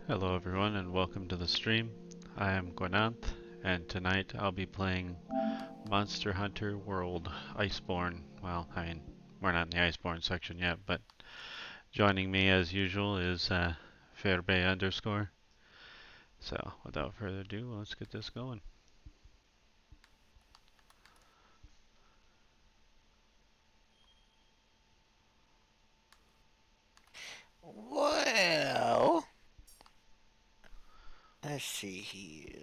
Hello everyone and welcome to the stream. I am Gwenanth and tonight I'll be playing Monster Hunter World Iceborne. Well, we're not in the Iceborne section yet, but joining me as usual is Fairbe underscore. So without further ado, let's get this going. Well, let's see here.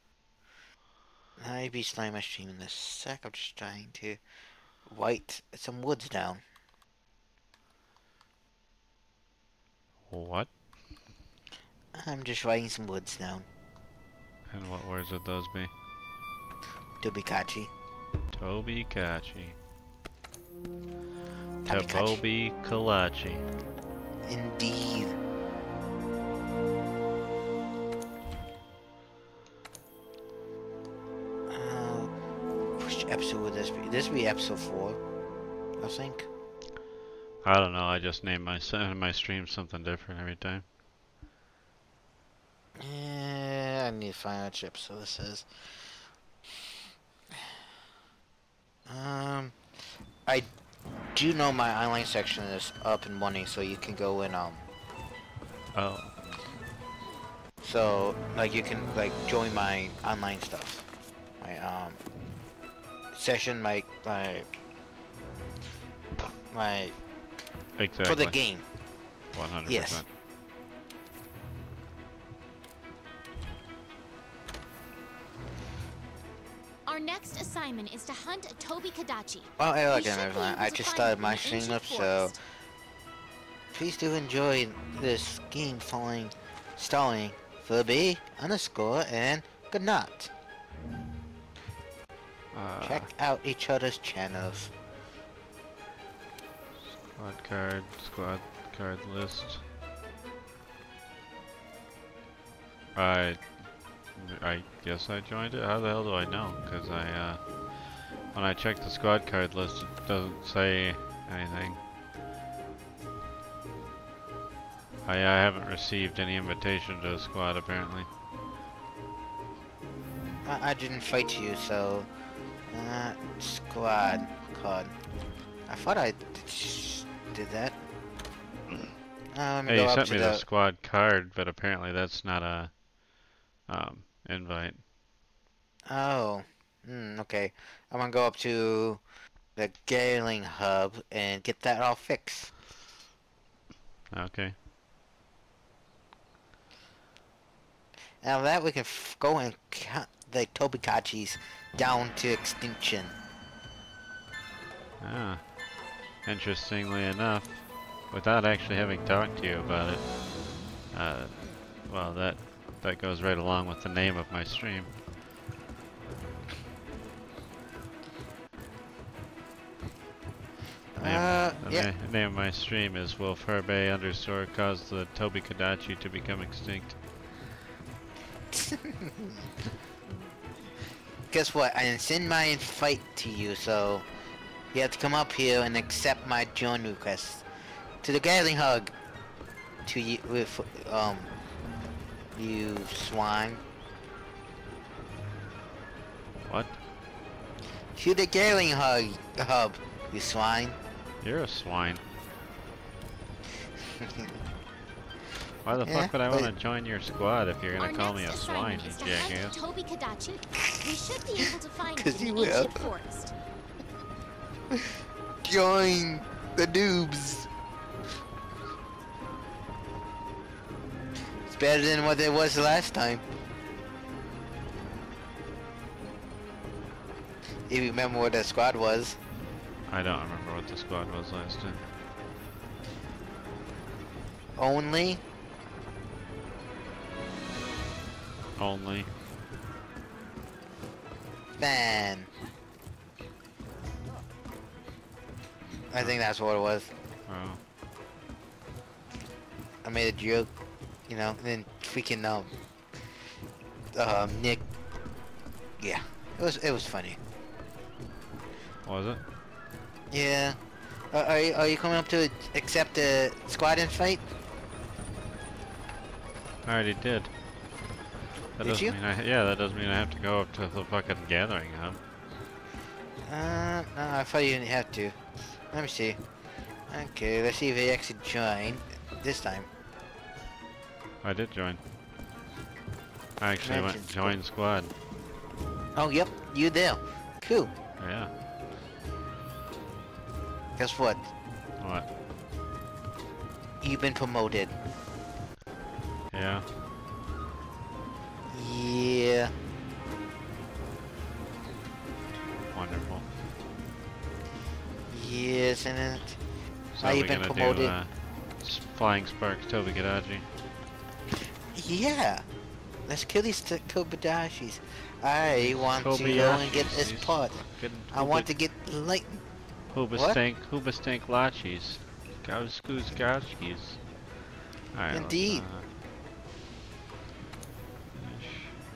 I'll be starting my stream in a sec. I'm just trying to write some woods down. What? I'm just writing some woods down. And what words would those be? Tobi Kadachi. Tobi Kadachi. Tobi Tobi Kadachi. Indeed. Which episode would this be? This would be episode 4, I think. I don't know, I just named my stream something different every time. I need to find out which episode this is. I do know my online section is up and running, so you can go and Oh. So like you can like join my online stuff, my session, my Exactly. for the game. 100%. Yes. Our next assignment is to hunt Tobi Kadachi. Well, hey, We again, should be everyone. able I to just find started him my in stream ancient up, so forest. please do enjoy this game following starring Furby underscore and good night. Check out each other's channels. Squad card list. I guess I joined it. How the hell do I know? Because when I check the squad card list, it doesn't say anything. I haven't received any invitation to the squad apparently. I didn't fight you, so squad card. I thought I did that. Hey, you sent me the squad card, but apparently that's not a invite. Oh, okay. I'm gonna go up to the Galing hub and get that all fixed. Okay. Now that we can go and cut the Tobi Kadachis down to extinction. Ah. Interestingly enough, without actually having talked to you about it, well, that goes right along with the name of my stream. The name of my stream is Will Furby underscore cause the Tobi Kadachi to become extinct. Guess what? I didn't send my invite to you, so you have to come up here and accept my join request to the Gathering Hug. To you, with you swine. What? To the Gathering Hub, you swine. You're a swine. Why the fuck would I want to join your squad if you're gonna call me a swine, you jackass? Tobi Kadachi. We should be able to find him 'Cause in you the will. ancient forest. Join the noobs. It's better than what it was last time. You remember what that squad was? I don't remember what the squad was last time. Only? Only. Fan. I think that's what it was. Oh. I made a joke, you know, and then freaking Nick. Yeah, it was funny. Was it? Yeah. Are you coming up to accept the squad invite? I already did. That Did doesn't you? mean yeah, that doesn't mean I have to go up to the fucking gathering hub. No, I thought you didn't have to. Let me see. Okay, let's see if they actually join this time. I did join. I actually went Mention join squad. Oh, yep, you there. Cool. Yeah. Guess what? What? You've been promoted. Yeah. Yeah. Wonderful. Yes, and it. So How you we been gonna promoted? do Flying Sparks Tobi Kadachi. Yeah. Let's kill these Kobadashis. I want to go and get this These pot. fucking I want to get light. Hoobastank Lachis. Gauskoos Gauskis. Alright, Indeed. finish.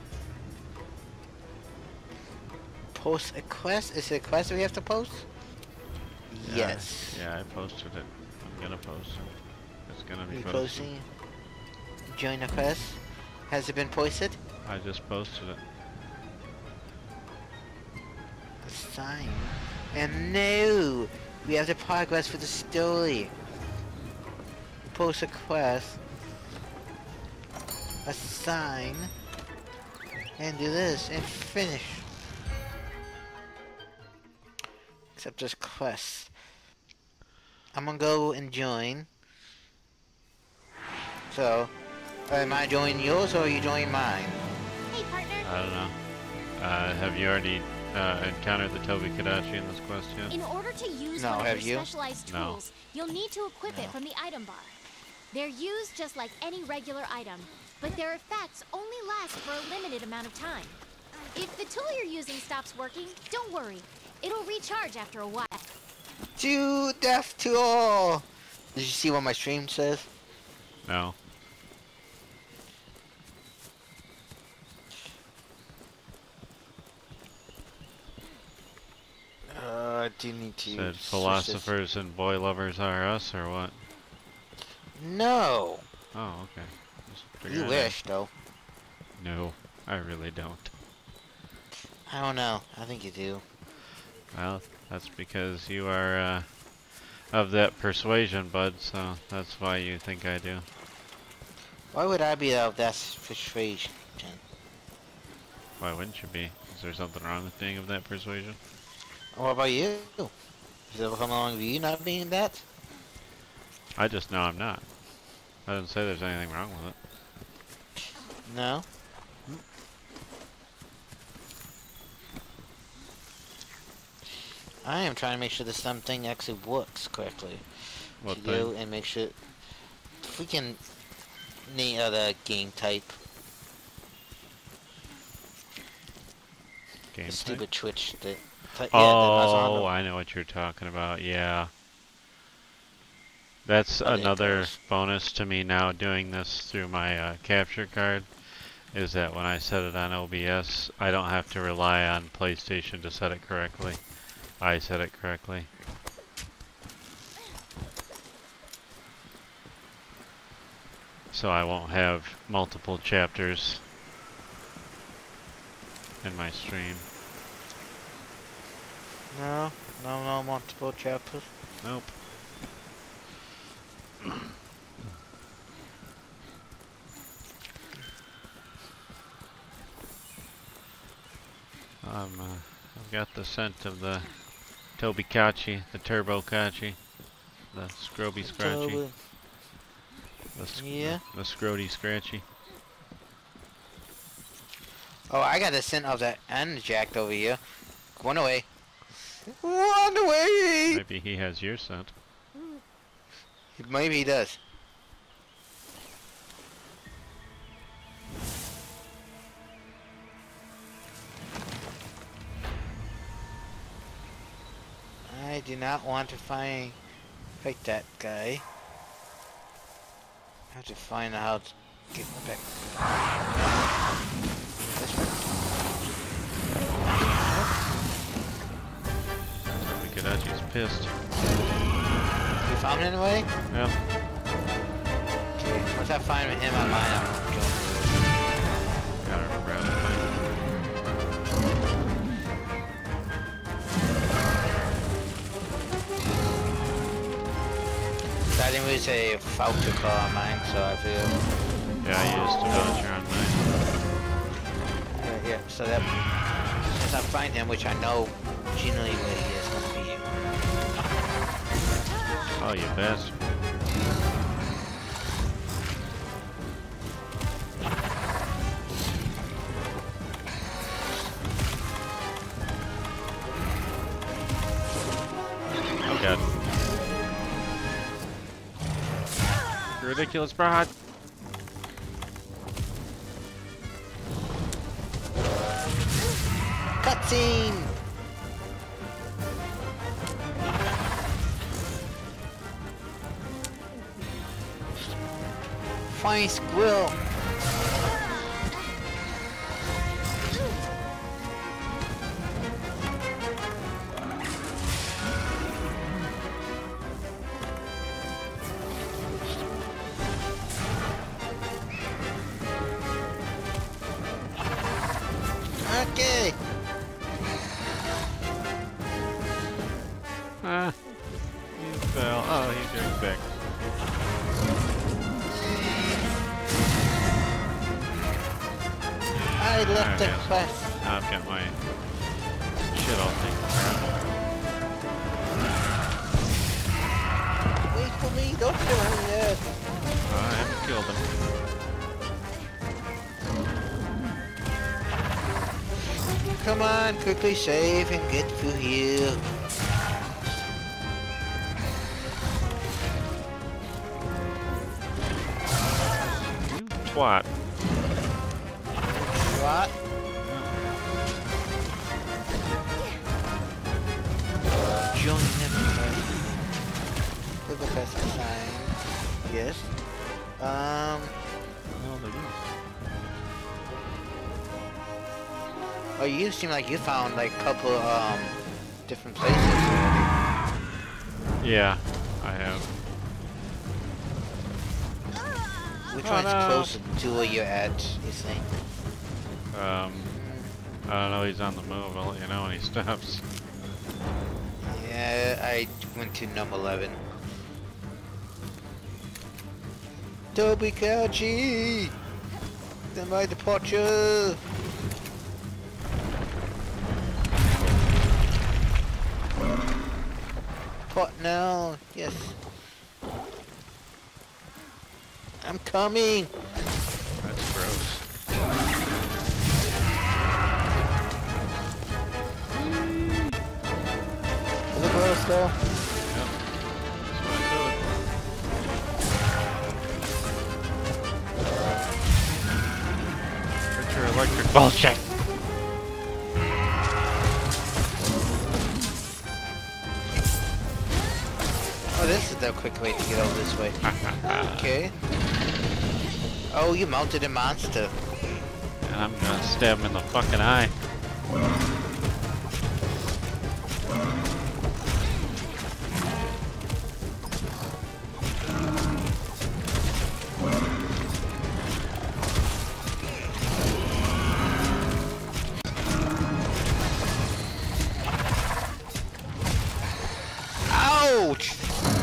Post a quest? Is it a quest we have to post? Yeah, Yes. Yeah, I posted it. I'm gonna post it. It's gonna be You posted. posting? Join a quest? Has it been posted? I just posted it. A sign. And no! We have to progress for the story. Post a quest. Assign. And do this. And finish. Except this quest. I'm gonna go and join. So, am I joining yours or are you joining mine? Hey, partner. I don't know. Have you already encountered the Tobi Kadachi in this quest yet? In order to use No, one of have your you? specialized No. tools, you'll need to equip it from the item bar. They're used just like any regular item, but their effects only last for a limited amount of time. If the tool you're using stops working, don't worry. It'll recharge after a while. To death to all! Did you see what my stream says? No. I do need to Said switch this. philosophers and boy lovers are us, or what? No! Oh, okay. Just You figuring it wish, though. out. No, I really don't. I don't know. I think you do. Well, that's because you are of that persuasion, bud, so that's why you think I do. Why would I be of that persuasion? Why wouldn't you be? Is there something wrong with being of that persuasion? What about you? Has it ever come along with you not being that? I just know I'm not. I didn't say there's anything wrong with it. No? I am trying to make sure that something actually works correctly. What to thing? go and make sure freaking name of the game type. Game The type? stupid Twitch that Oh, I know what you're talking about, yeah. That's Oh, there it another goes. bonus to me now doing this through my capture card, is that when I set it on OBS, I don't have to rely on PlayStation to set it correctly. I set it correctly. So I won't have multiple chapters in my stream. No, multiple chapters. Nope. I've got the scent of the Tobi Kadachi, the Turbo Kadachi, the Scroby Scratchy, Yeah. the Scrody Scratchy. Oh, I got the scent of that end jacked over here. Run away. Run away! Maybe he has your scent. Maybe he does. I do not want to fight that guy. I have to find out how to get back. This one? Tobi Kadachi's pissed. You found him anyway? Yeah. Okay, once I find him on mine, I'll join it's a voucher call on mine, so I feel. Yeah, I used a voucher on mine. Yeah, so that since I find him, which I know generally where he is gonna be. Oh, you bastard. Oh god. Ridiculous broad. Cutscene! Fine squirrel! Okay! Ah, he fell. Oh, he's going back. I left the There it is. quest. Now I've got my shit all taken care of. Wait for me, don't kill him yet. I haven't killed him. Come on, quickly save and get through here. You twat. What? Join everybody. Give a best sign. Yes. Well, they do. Oh, you seem like you found like a couple different places already. Yeah, I have. Which Oh, one's no. closer to where you're at, you think? I don't know, he's on the move. I'll let you know when he stops. Yeah, I went to number 11. Tobi Kadachi! Then my departure! Pot now, yes. I'm coming! That's gross. Is it close though? Yep. That's what I told him. Get your electric bullshit. Oh, this is the quick way to get over this way. Okay. Oh, you mounted a monster. And I'm gonna stab him in the fucking eye. Ouch!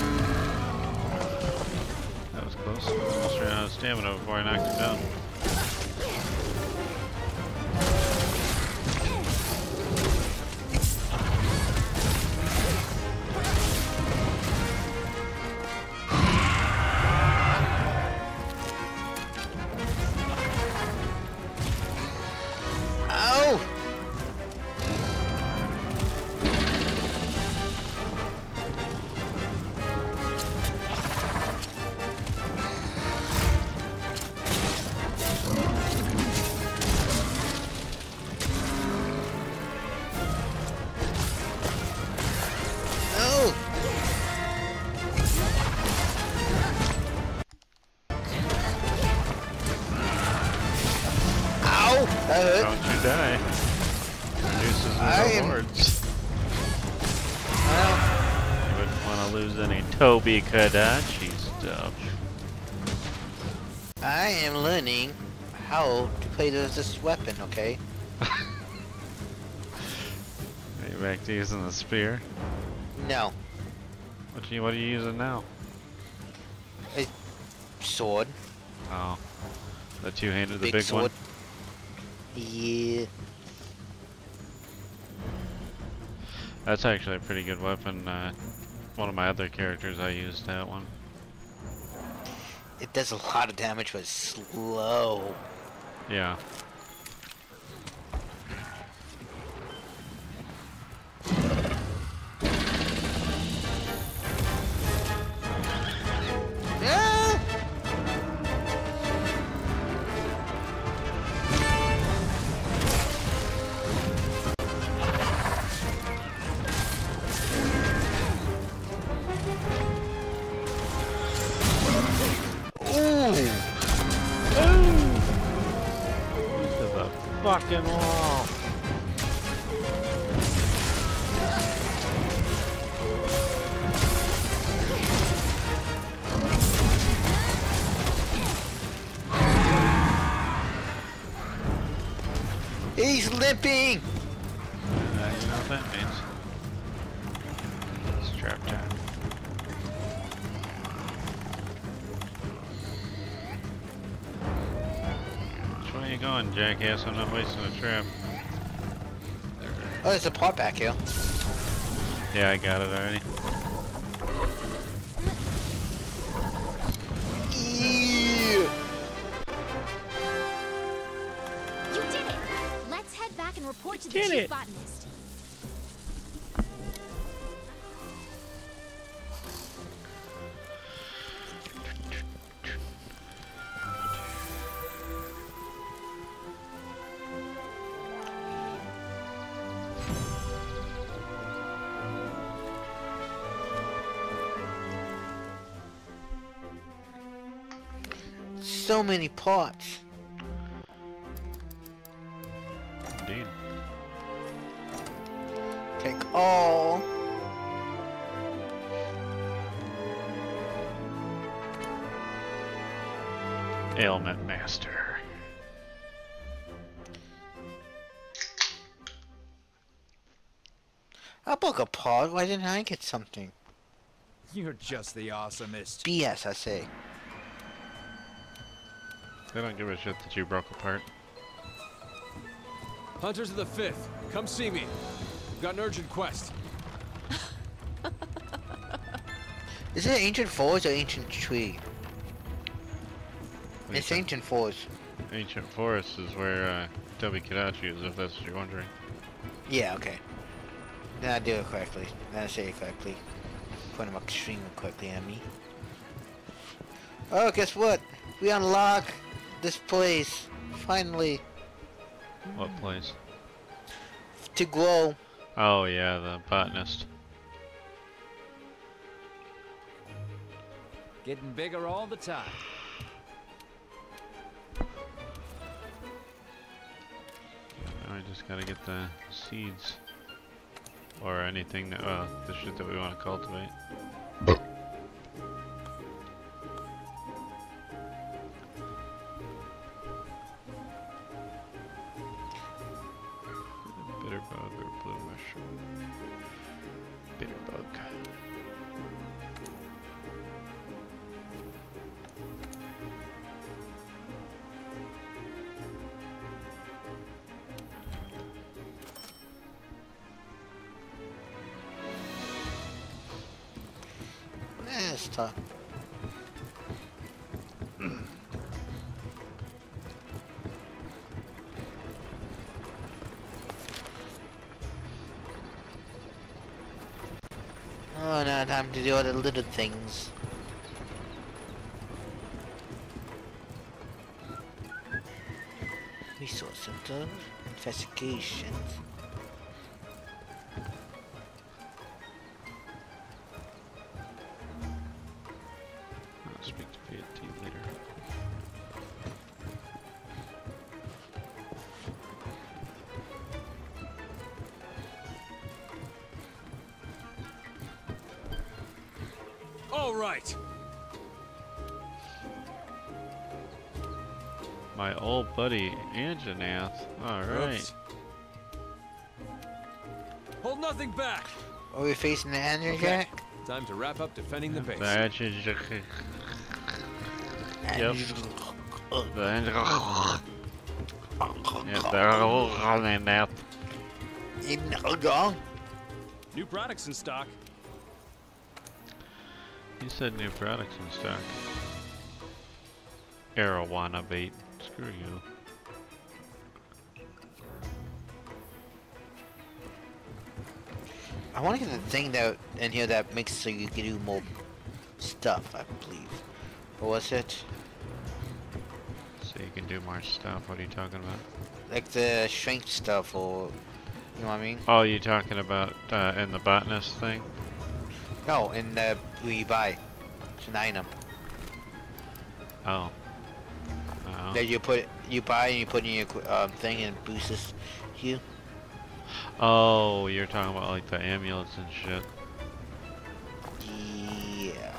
That was close. Almost ran out of stamina before I knocked him down. Ow! Oh! Ow! That hurt. Don't you die. Reduces I his am- rewards. Well, You wouldn't want to lose any Tobi Kadachi stuff. I am learning how to play this weapon, okay? Are you back to using the spear? No. What are you using now? sword. Oh. The two-handed, the Big big sword. one? Yeah. That's actually a pretty good weapon. One of my other characters, I used that one. It does a lot of damage, but it's slow. Yeah. Ah! Ooh! To the fucking wall. He's limping! You know what that means. It's trap time. Which way you going, jackass? I'm not wasting a trap. Oh, there's a pot back here. Yeah, I got it already. Yeah. You did it! Let's head back and report to the Did chief it. botanist. So many pots. Indeed. Take all. Ailment Master. I broke a pot. Why didn't I get something? You're just the awesomest. BS, I say. They don't give a shit that you broke apart. Hunters of the 5th, come see me. We've got an urgent quest. Is it ancient forest or ancient tree? It's ancient forest. Ancient Forest is where Tobi Kadachi is, if that's what you're wondering. Yeah, okay. Then I do it correctly. Then I say it correctly. Put him extremely quickly at me. Oh, guess what? We unlock this place. Finally. What place? To grow. Oh yeah, the botanist. Getting bigger all the time. Now I just gotta get the seeds. Or anything that, the shit that we want to cultivate. Bitter bug or blue mushroom? Bitter bug. It's tough. Oh, now time to do all the little things. Resource center, investigations. I'll speak to PAT later. All right. My old buddy Anjanath. Alright. Oops. Hold nothing back. Are we facing the Andrew Okay. Jack? Time to wrap up defending the base. That is Yep. Then yeah, they're that. New products in stock. He said new products in stock. Arowana bait. Screw you. I want to get the thing that in here that makes so you can do more stuff, I believe. What was it? So you can do more stuff. What are you talking about? Like the strength stuff, or you know what I mean? Oh, you talking about in the botanist thing? No, in the who you buy. It's an item Oh. Oh. that you buy and you put in your thing and it boosts you. Oh, you're talking about like the amulets and shit. Yeah.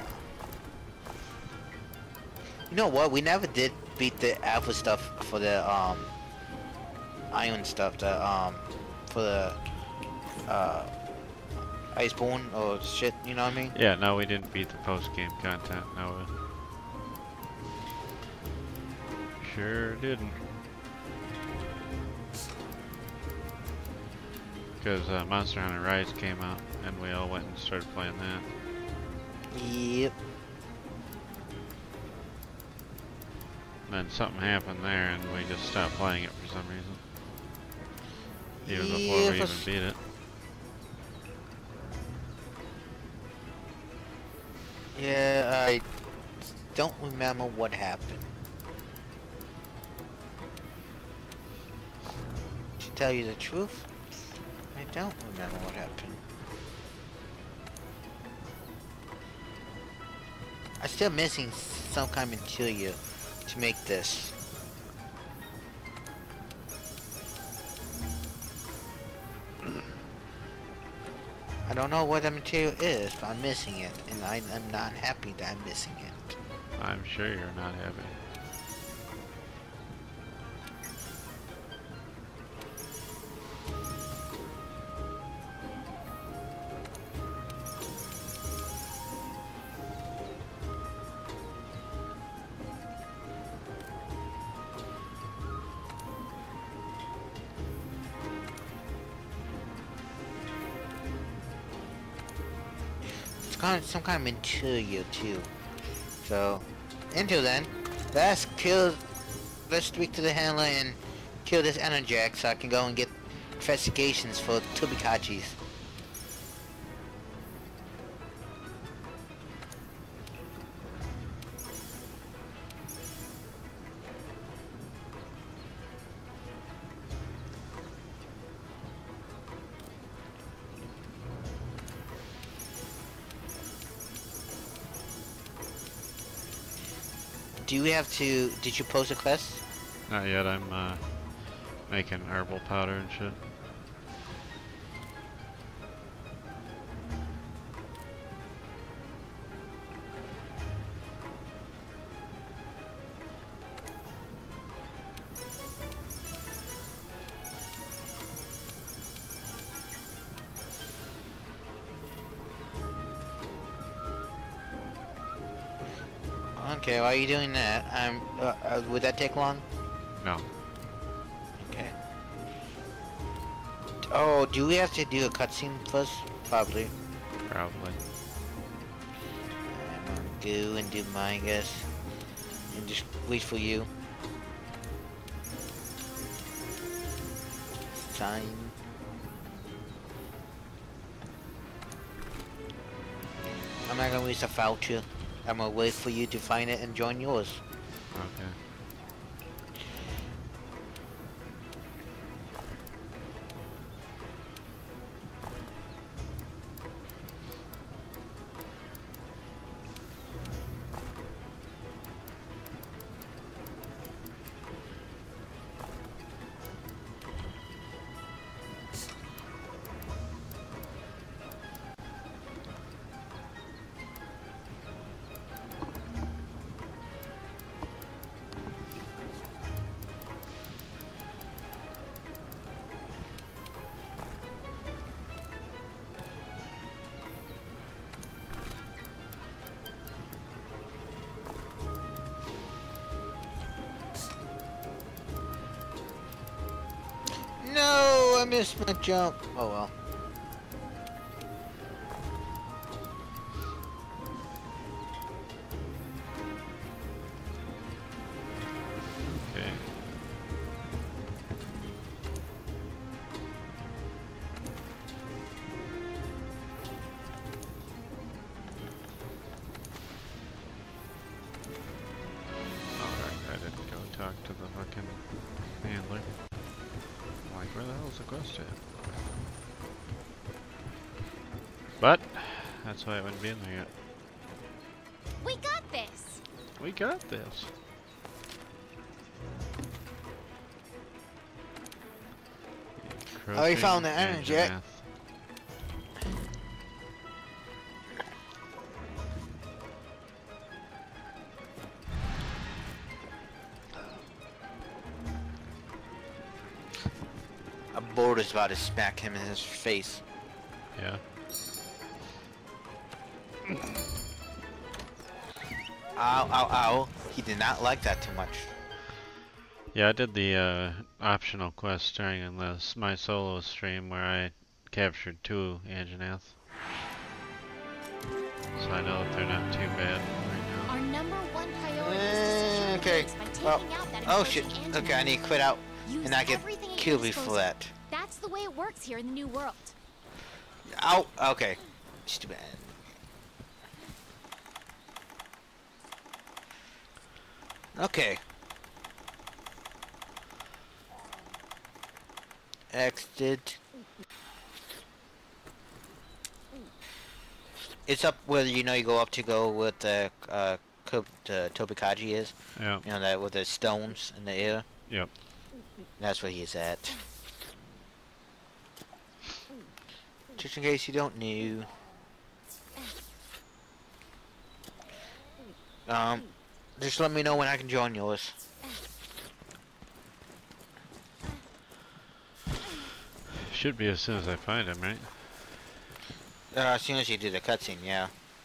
You know what? We never did beat the alpha stuff for the iron stuff. The for the Iceborne or shit. You know what I mean? Yeah, no, we didn't beat the post-game content. No, sure didn't. Because Monster Hunter Rise came out, and we all went and started playing that. Yep. And then something happened there, and we just stopped playing it for some reason. Even before we even beat it. Yeah, I don't remember what happened. To tell you the truth, I don't remember what happened. I'm still missing some kind of material to make this. I don't know what the material is, but I'm missing it, and I'm not happy that I'm missing it. I'm sure you're not happy. Some kind of material too. So, until then, let's speak to the handler and kill this Enerjack so I can go and get investigations for Tobi Kadachi. Do we have to? Did you post a quest? Not yet, I'm making herbal powder and shit. Okay, why are you doing that? Would that take long? No. Okay. Oh, do we have to do a cutscene first? Probably. Probably. I'm gonna go and do mine, I guess. And just wait for you. It's time. I'm not gonna waste a voucher. I'm gonna wait for you to find it and join yours. Okay. missed my jump. Oh well. Okay. Alright, I didn't go talk to the fucking handler. I'm like, where the hell's the quest at? But, that's why I wouldn't be in there yet. We got this. We got this. Oh, you found the Crossing energy. Angemath. A board is about to smack him in his face. Yeah. Ow, ow, ow. He did not like that too much. Yeah, I did the optional quest during this my solo stream where I captured 2 Anjanath. So I know that they're not too bad right now. Our number one priority is to secure Okay. the base by taking Oh, out that oh encroaching shit. engine. Okay, I need to quit out Use and not get everything at your killed disposal. before that. That's the way it works here in the new world. Ow. Okay. Stupid. Okay. Exit. It's up whether you go up to go with the Tobi Kadachi is. Yeah. You know that with the stones in the air. Yep. That's where he's at. Just in case you don't know. Just let me know when I can join yours. Should be as soon as I find him, right? As soon as you do the cutscene, yeah.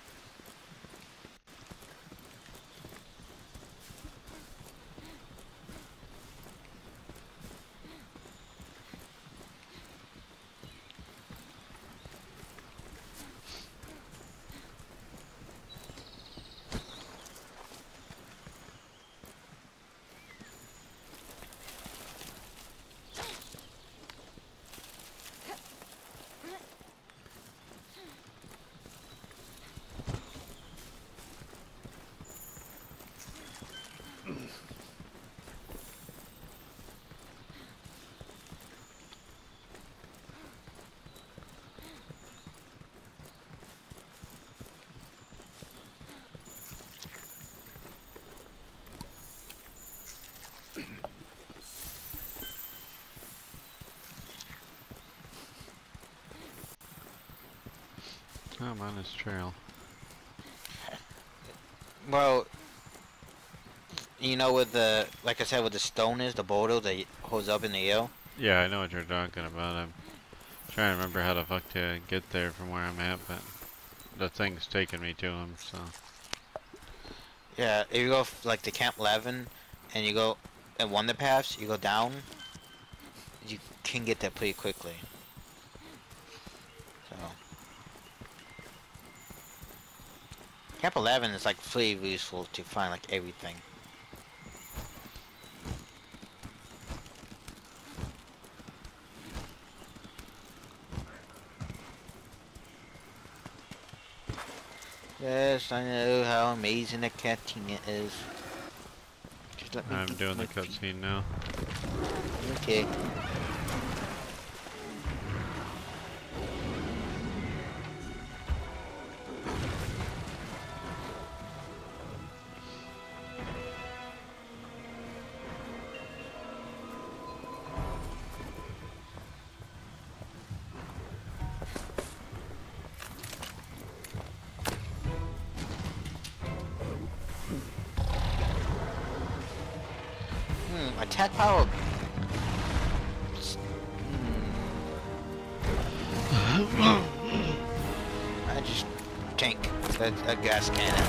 I'm on his trail. Well, you know with the, like I said, with the stone is, the boulder that holds up in the air? Yeah, I know what you're talking about. I'm trying to remember how the fuck to get there from where I'm at, but the thing's taking me to him, so. Yeah, if you go like to Camp 11 and you go at one of the paths, you go down, you can get there pretty quickly. So. Camp 11 is like pretty useful to find like everything. Yes, I know how amazing the cutscene is. Just let me I'm do doing the my feet. cutscene now. Okay. Attack power. I just tank a gas cannon.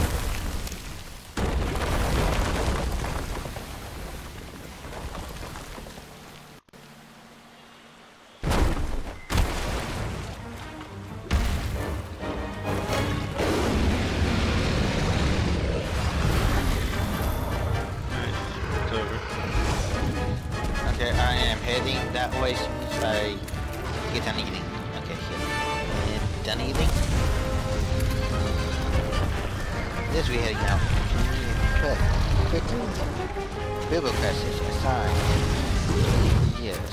Always try to get done eating. Okay, here. And done eating. This we heading out. Quick. Quickly. Bilbo crashes aside. Yes.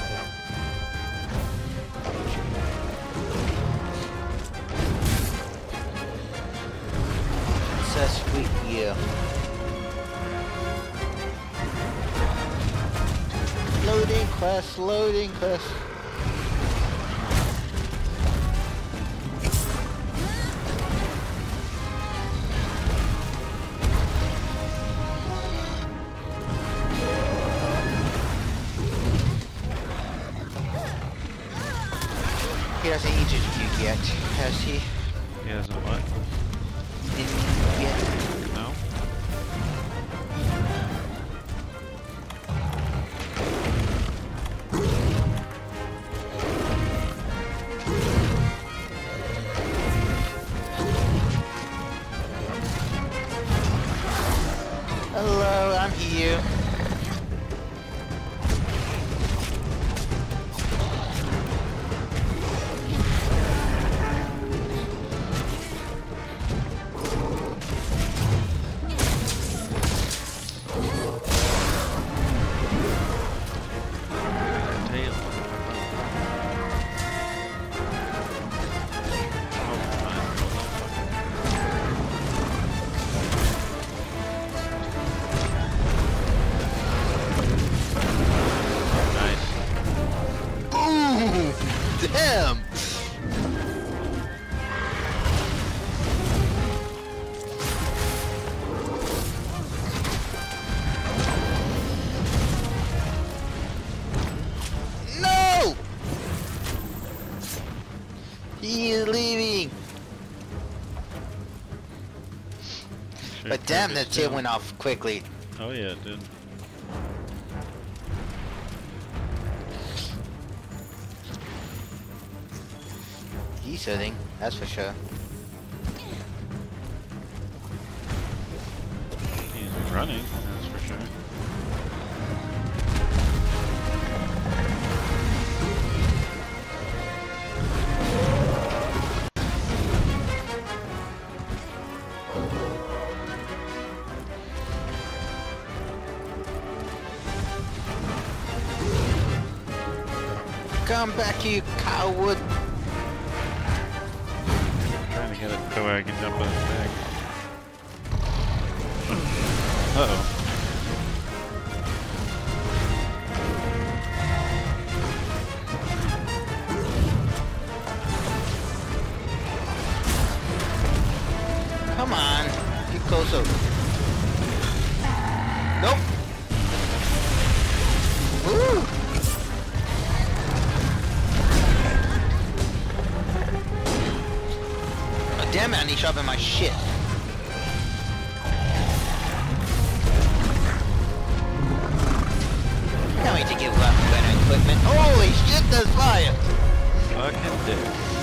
Such sweet view. Loading quest, loading quest. He hasn't eaten you yet, has he? He hasn't what? Didn't eat yet. No? Hello, I'm here. Tail. Ooh, damn! No! He is leaving! But damn, that tail went off quickly. Oh yeah, it did. He's hurting, that's for sure. He's running, that's for sure. Come back, you coward! Trying to get it so I can jump on his back. Uh-oh. Come on, get closer. Nope. Woo! Oh, damn it, I need sharpen my shit. Can't wait to get better equipment. Holy shit, there's fire! Fucking dick.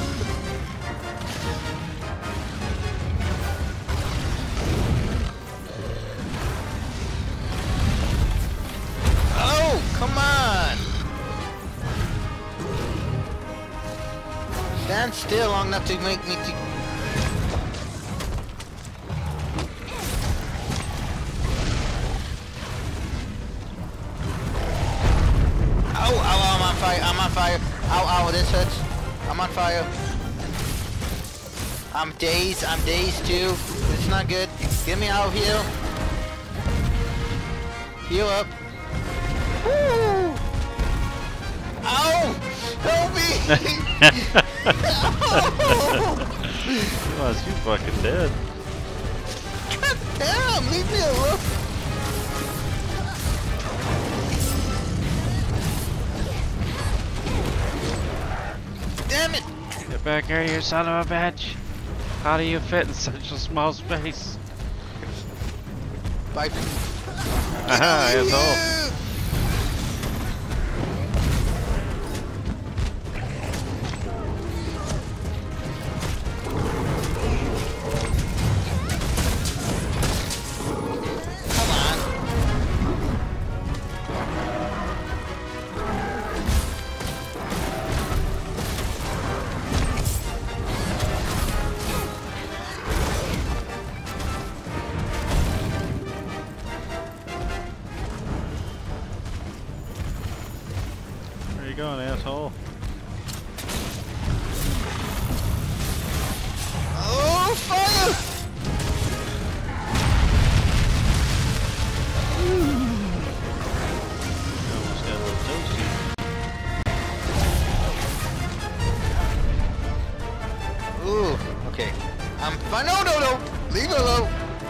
Oh, come on! Stand still long enough to make me to... Ow, ow, ow, I'm on fire, I'm on fire. Ow, ow, this hurts. I'm on fire. I'm dazed too. It's not good. Get me out of here. Heal up. Woo! Ow! Help me! You fucking dead. God damn, leave me alone. Damn it! Get back here, you son of a bitch. How do you fit in such a small space? Bye. Aha, asshole. Come on. Ooh, okay. I'm fine. No, no, no! Leave it alone!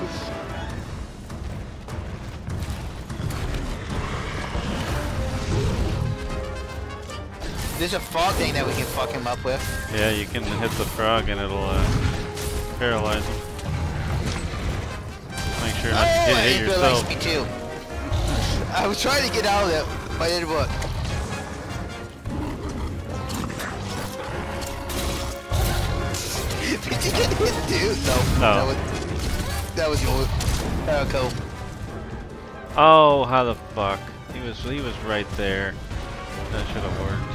There's a frog thing that we can fuck him up with. Yeah, you can hit the frog and it'll paralyze him. Make sure not to hit Angel yourself. likes me too. I was trying to get out of it, but it didn't work. Did you get hit, dude? No. No. That was yours. Cool. Oh, how the fuck? He was right there. That should have worked.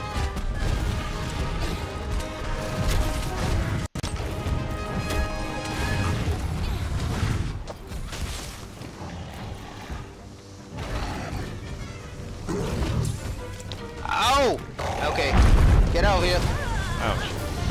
Ow! Okay. Get out of here. Ouch.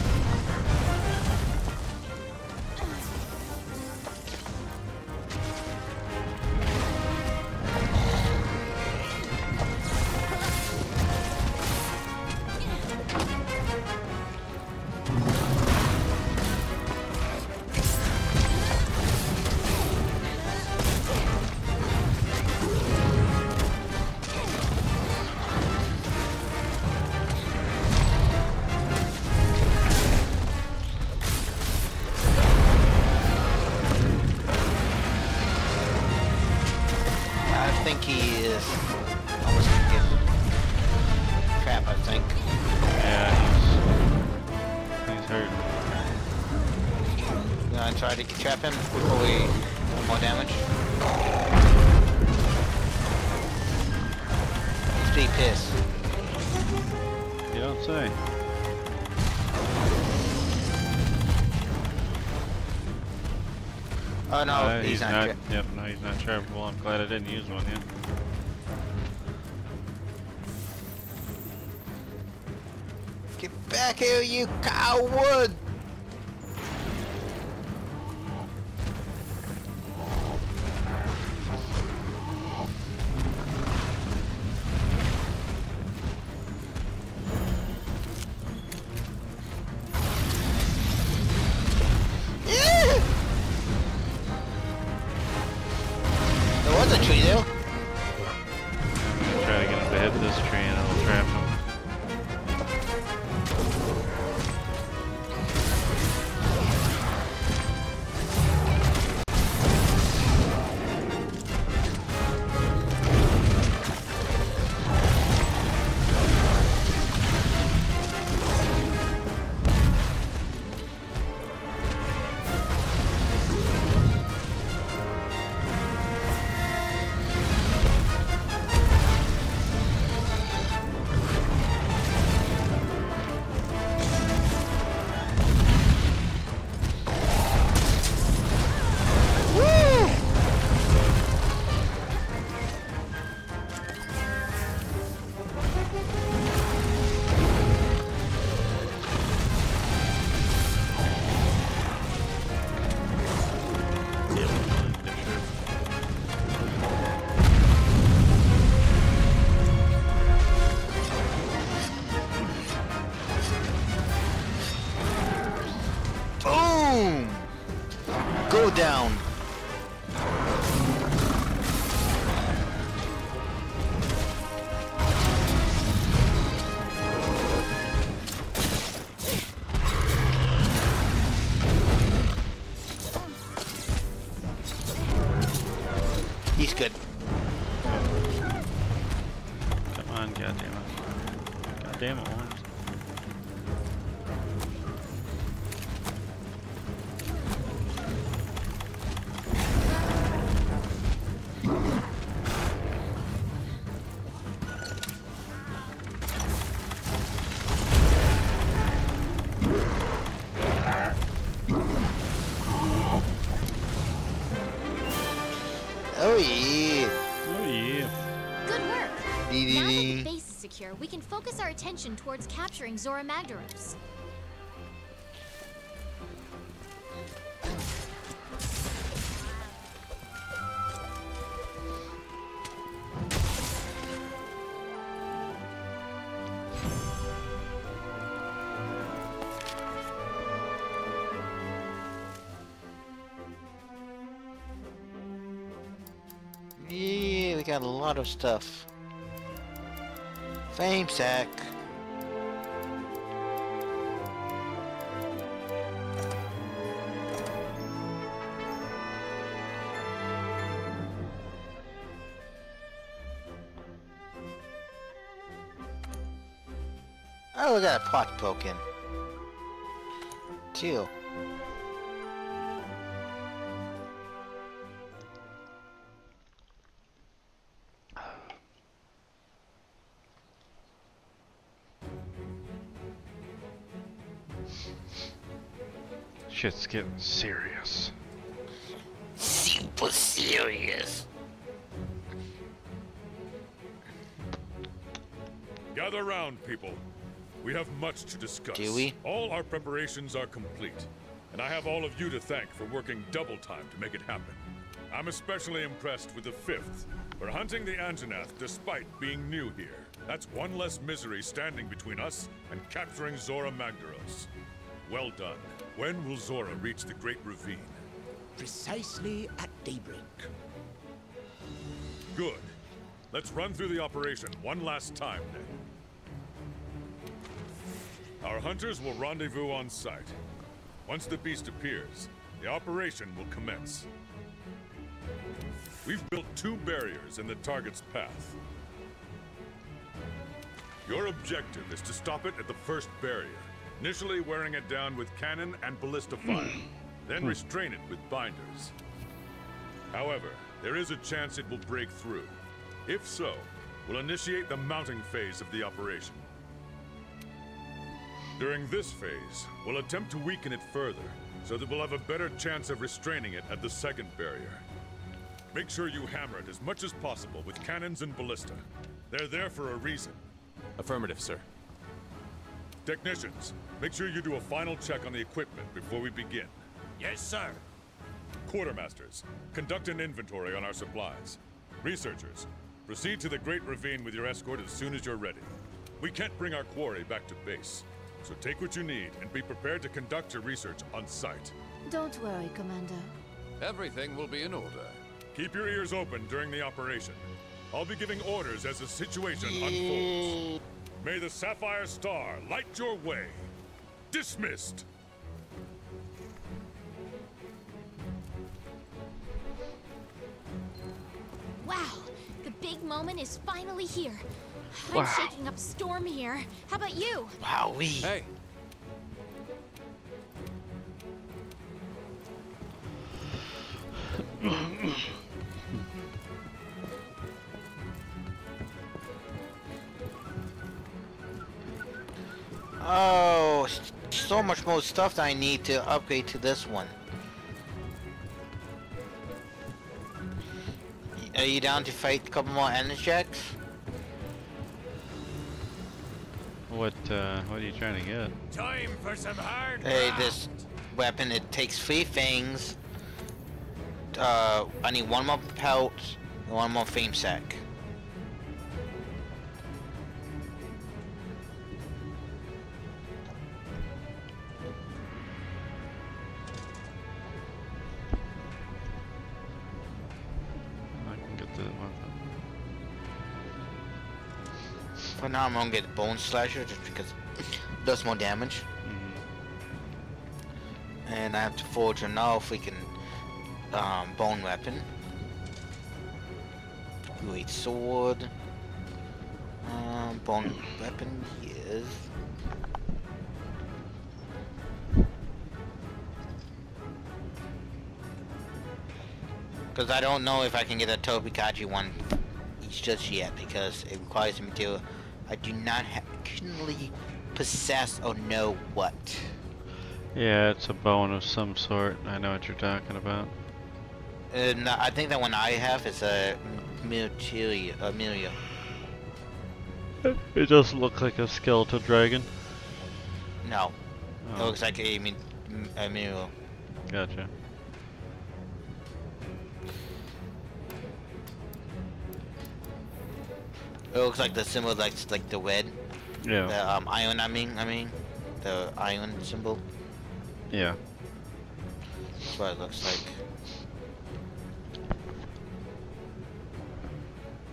I think he is almost gonna get trapped, I think. Yeah, he's hurt. You wanna try to trap him before we do more damage? He's pretty pissed. You don't say. Oh no, he's not. Yep, no, he's not trappable. I'm glad I didn't use one yet. Get back here, you coward! Yeah! There was a tree there. I'm gonna try to get him to hit this tree and it'll trap him. Boom! Go down. He's good. Come on, goddammit. Goddammit, Orange. Oh yeah. Oh yeah. Good work. Dee, dee, Now that dee. the base is secure, we can focus our attention towards capturing Zora Magdaros. got a lot of stuff. Fame sack. Oh, we got a pot broken. Two. Shit's getting serious. Super serious. Gather round, people. We have much to discuss. Do we? All our preparations are complete, and I have all of you to thank for working double time to make it happen. I'm especially impressed with the 5th for hunting the Anjanath despite being new here. That's one less misery standing between us and capturing Zora Magdaros. Well done. When will Zora reach the Great Ravine? Precisely at daybreak. Good. Let's run through the operation one last time, then. Our hunters will rendezvous on site. Once the beast appears, the operation will commence. We've built 2 barriers in the target's path. Your objective is to stop it at the first barrier, initially wearing it down with cannon and ballista fire, then restrain it with binders. However, there is a chance it will break through. If so, we'll initiate the mounting phase of the operation. During this phase, we'll attempt to weaken it further, so that we'll have a better chance of restraining it at the second barrier. Make sure you hammer it as much as possible with cannons and ballista. They're there for a reason. Affirmative, sir. Technicians, make sure you do a final check on the equipment before we begin. Yes, sir. Quartermasters, conduct an inventory on our supplies. Researchers, proceed to the Great Ravine with your escort as soon as you're ready. We can't bring our quarry back to base, so take what you need and be prepared to conduct your research on site. Don't worry, Commander. Everything will be in order. Keep your ears open during the operation. I'll be giving orders as the situation unfolds. May the Sapphire Star light your way. Dismissed. Wow, the big moment is finally here. Wow. I'm shaking up a storm here. How about you? Wowee. Hey, Oh, so much more stuff that I need to upgrade to this one. Are you down to fight a couple more energetics? What are you trying to get? Time for some hard Hey, graft. this weapon, it takes 3 things. I need 1 more pelt and 1 more fame sack. I can get the one. For now, I'm gonna get Bone Slasher just because it does more damage. And I have to forge another freaking bone weapon. Great sword. Bone weapon, yes. Because I don't know if I can get a Tobi Kadachi one just yet, because it requires a material I do not currently possess or know what. Yeah, it's a bone of some sort. I know what you're talking about. No, I think that one I have is a Amelia. It doesn't look like a skeletal dragon. No. It Oh, looks like a Amelia. gotcha. It looks like the symbol, like the red. Yeah. The iron. I mean, the iron symbol. Yeah. That's what it looks like.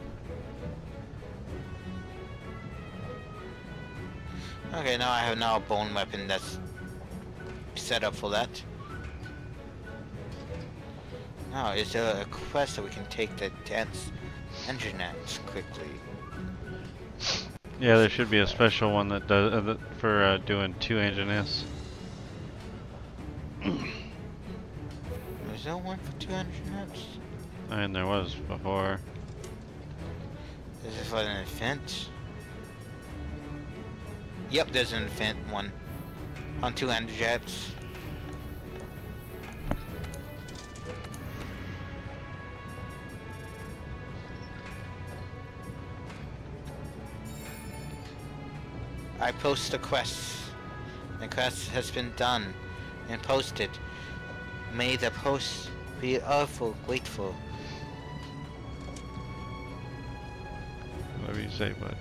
Okay, now I have now a bone weapon that's set up for that. Now, is there a quest that we can take the dense engine ants quickly? Yeah, there should be a special one that does for doing 2 engineers. Is there one for 2 engine ants? And there was before. Is it for an event? Yep, there's an event one on 2 engine jets. I post the quest. The quest has been done and posted. May the post be awful grateful. Whatever you say, bud.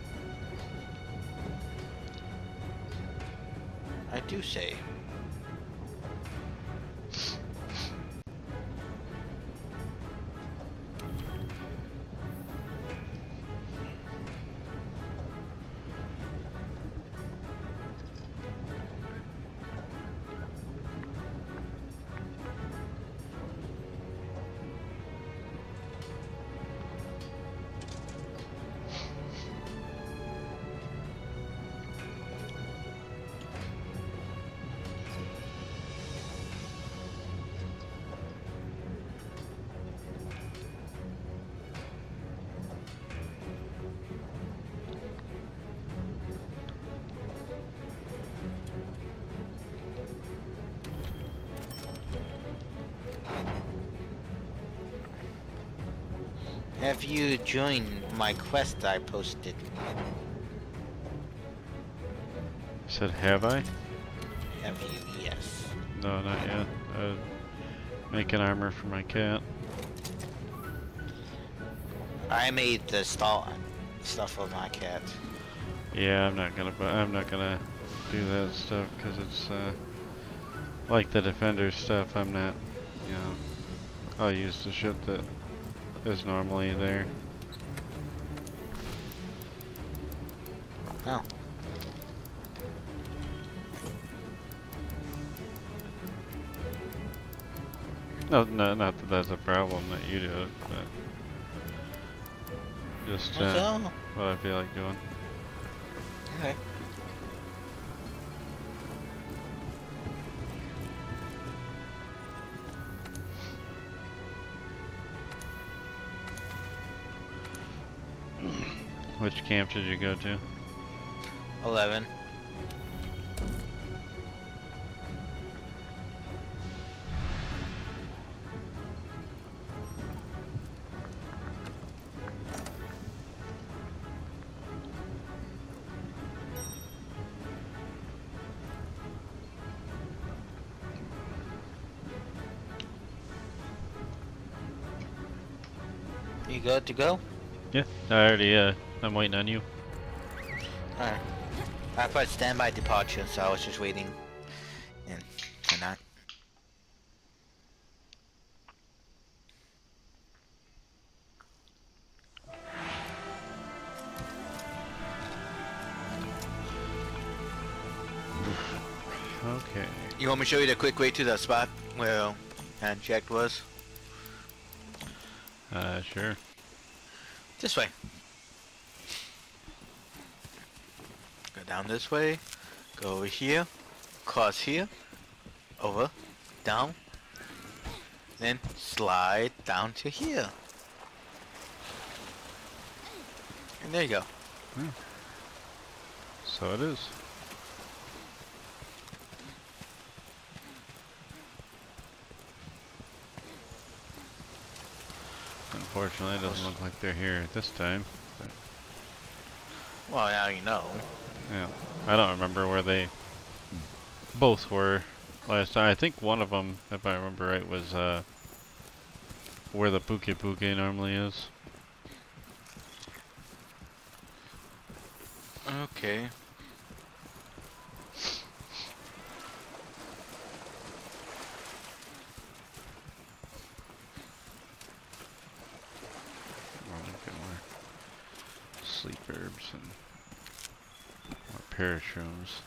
I do say. Have you joined my quest I posted? Said, have I? Have you? Yes. No, not yet. Making armor for my cat. I made the stuff for my cat. Yeah, I'm not gonna do that stuff because it's like the defender stuff. I'm not, you know. I'll use the shit that is normally there. Oh. No, not that that's a problem that you do it, but just So? what I feel like doing. Okay. Which camp did you go to? 11. You good to go? Yeah, I already. I'm waiting on you. Alright. I put standby departure, so I was just waiting. And not. Okay. You want me to show you the quick way to the spot where hand checked was? Sure. This way. Go down this way. Go over here. Cross here. Over. Down. Then slide down to here. And there you go. So it is. Unfortunately, it doesn't look like they're here at this time. But Well, now you know. yeah, I don't remember where they both were last time. I think one of them, if I remember right, was where the Puke Puke normally is. Okay. Sleep herbs and more pair of shrooms.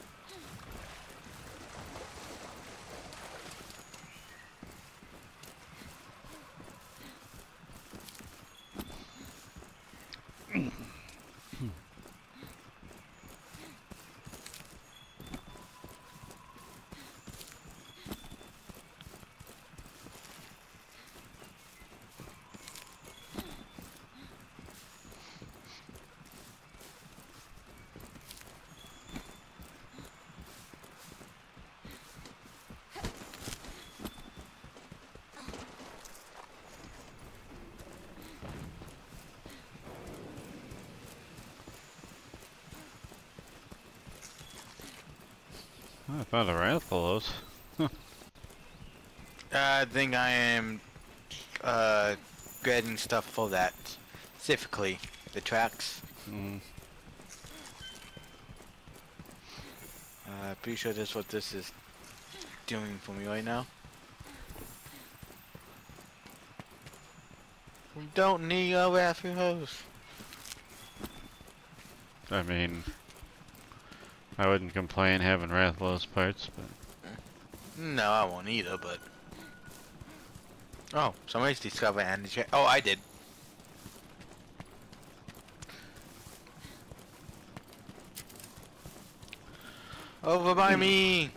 I found a Rathalos. I think I am getting stuff for that. Specifically, the tracks. Pretty sure that's what this is doing for me right now. We don't need a raspberry hose. I mean, I wouldn't complain having Rathalos parts, but... No, I won't either, but... Oh, somebody's discovered energy. Oh, I did. Over by me!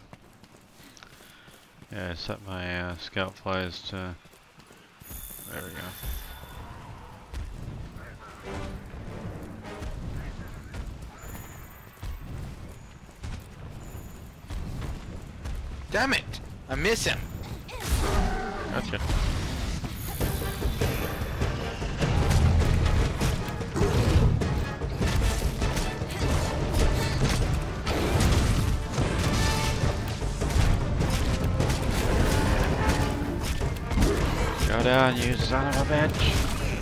Yeah, I set my scout flies to... There we go. Damn it! I miss him! Gotcha. Go down, you son of a bitch!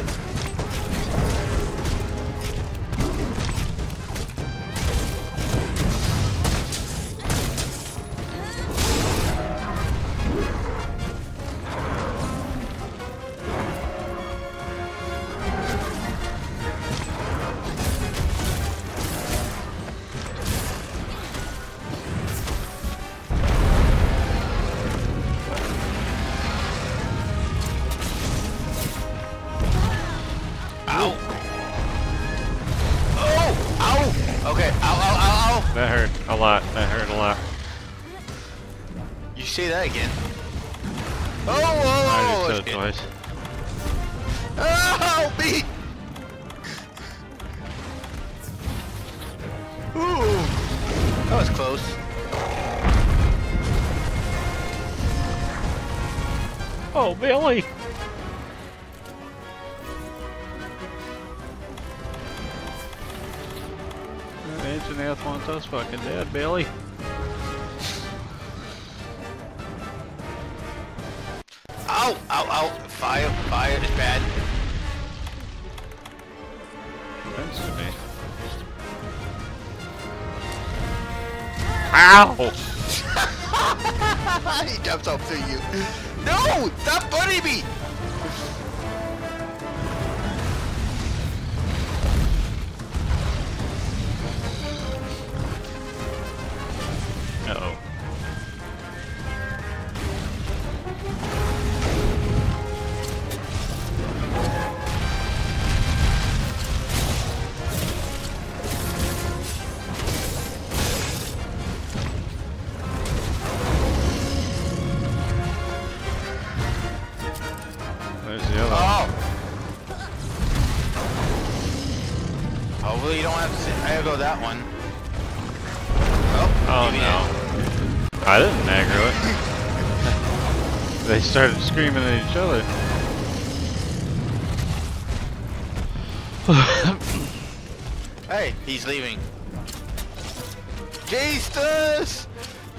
That hurt a lot. That hurt a lot. You say that again. Oh, I oh, just said it twice. Oh, me! Ooh, that was close. Oh, Billy! Ancient Earth wants us fucking dead, Billy. Ow, ow, ow. Fire, fire is bad. Depends to me. Ow! He jumps up to you. No! Stop bunny me! Uh-oh. There's the other one. Oh! Hopefully you don't have to sit. I gotta go that one. Oh maybe no. I didn't aggro it. They started screaming at each other. Hey, he's leaving. Jesus!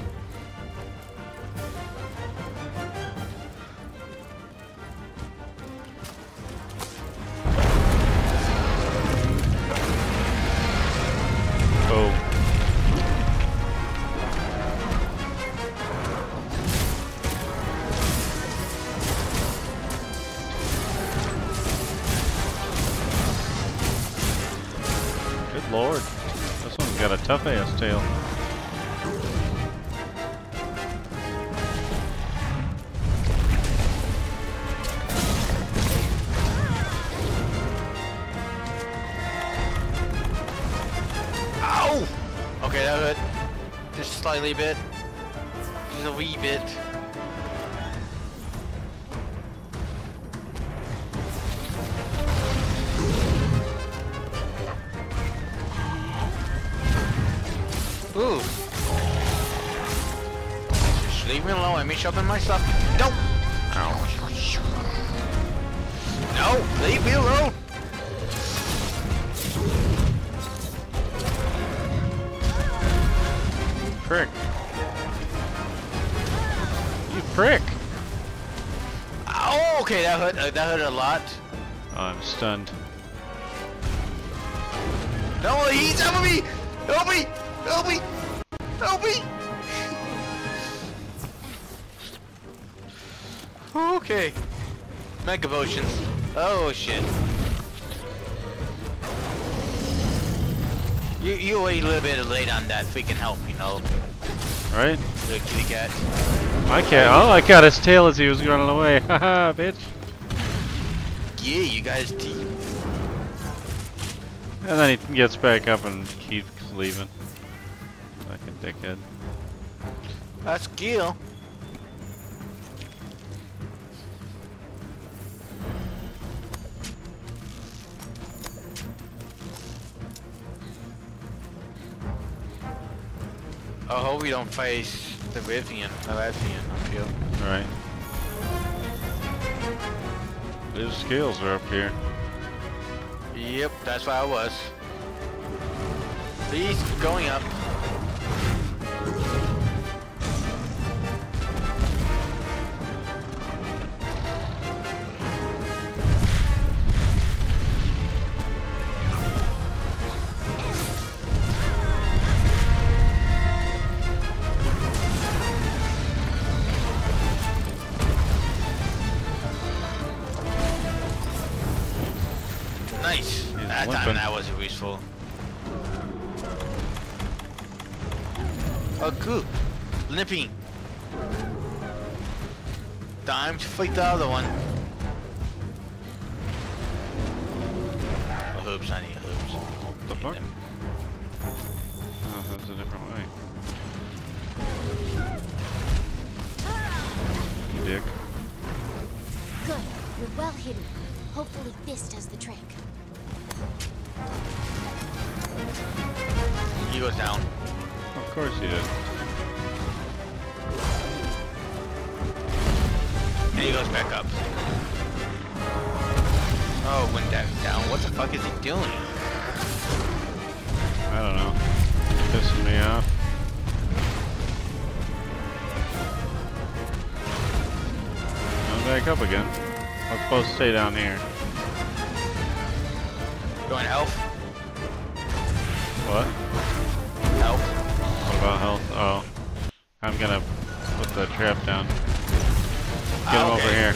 Oh. Good lord. This one's got a tough ass tail. Ow! Okay, that hurt. Just slightly bit. Just a wee bit. Ooh. Just leave me alone. Let me shoving my stuff. No! Ow. No! Leave me alone! Prick. You prick! Oh, okay, that hurt a lot. Oh, I'm stunned. No, he's helping me! Help me! Help me! Help me! Okay. Mega potions. Oh shit. You wait a little bit late on that freaking help, you know. Right? The kitty cat. My cat. Oh, I got his tail as he was running away. Haha, bitch. Yeah, you guys team. And then he gets back up and keeps leaving. Fucking dickhead. That's skill. I hope we don't face the Latvian up here. Right. His skills are up here. Yep, that's where I was. Please, going up. Nice. That limping. time that was useful. Oh, cool. Limping. Time to fight the other one. Oh, hoops, I need hoops. What the fuck? Oh, that's a different way. You dick. Good. You're well hidden. Hopefully this does the trick. He goes down. Of course you did. And he goes back up. Oh, went down. What the fuck is he doing? I don't know. Pissing me off. I'm back up again. I'm supposed to stay down here. Going health? What? Health? What about health? Oh. I'm gonna put the trap down. Get him over here.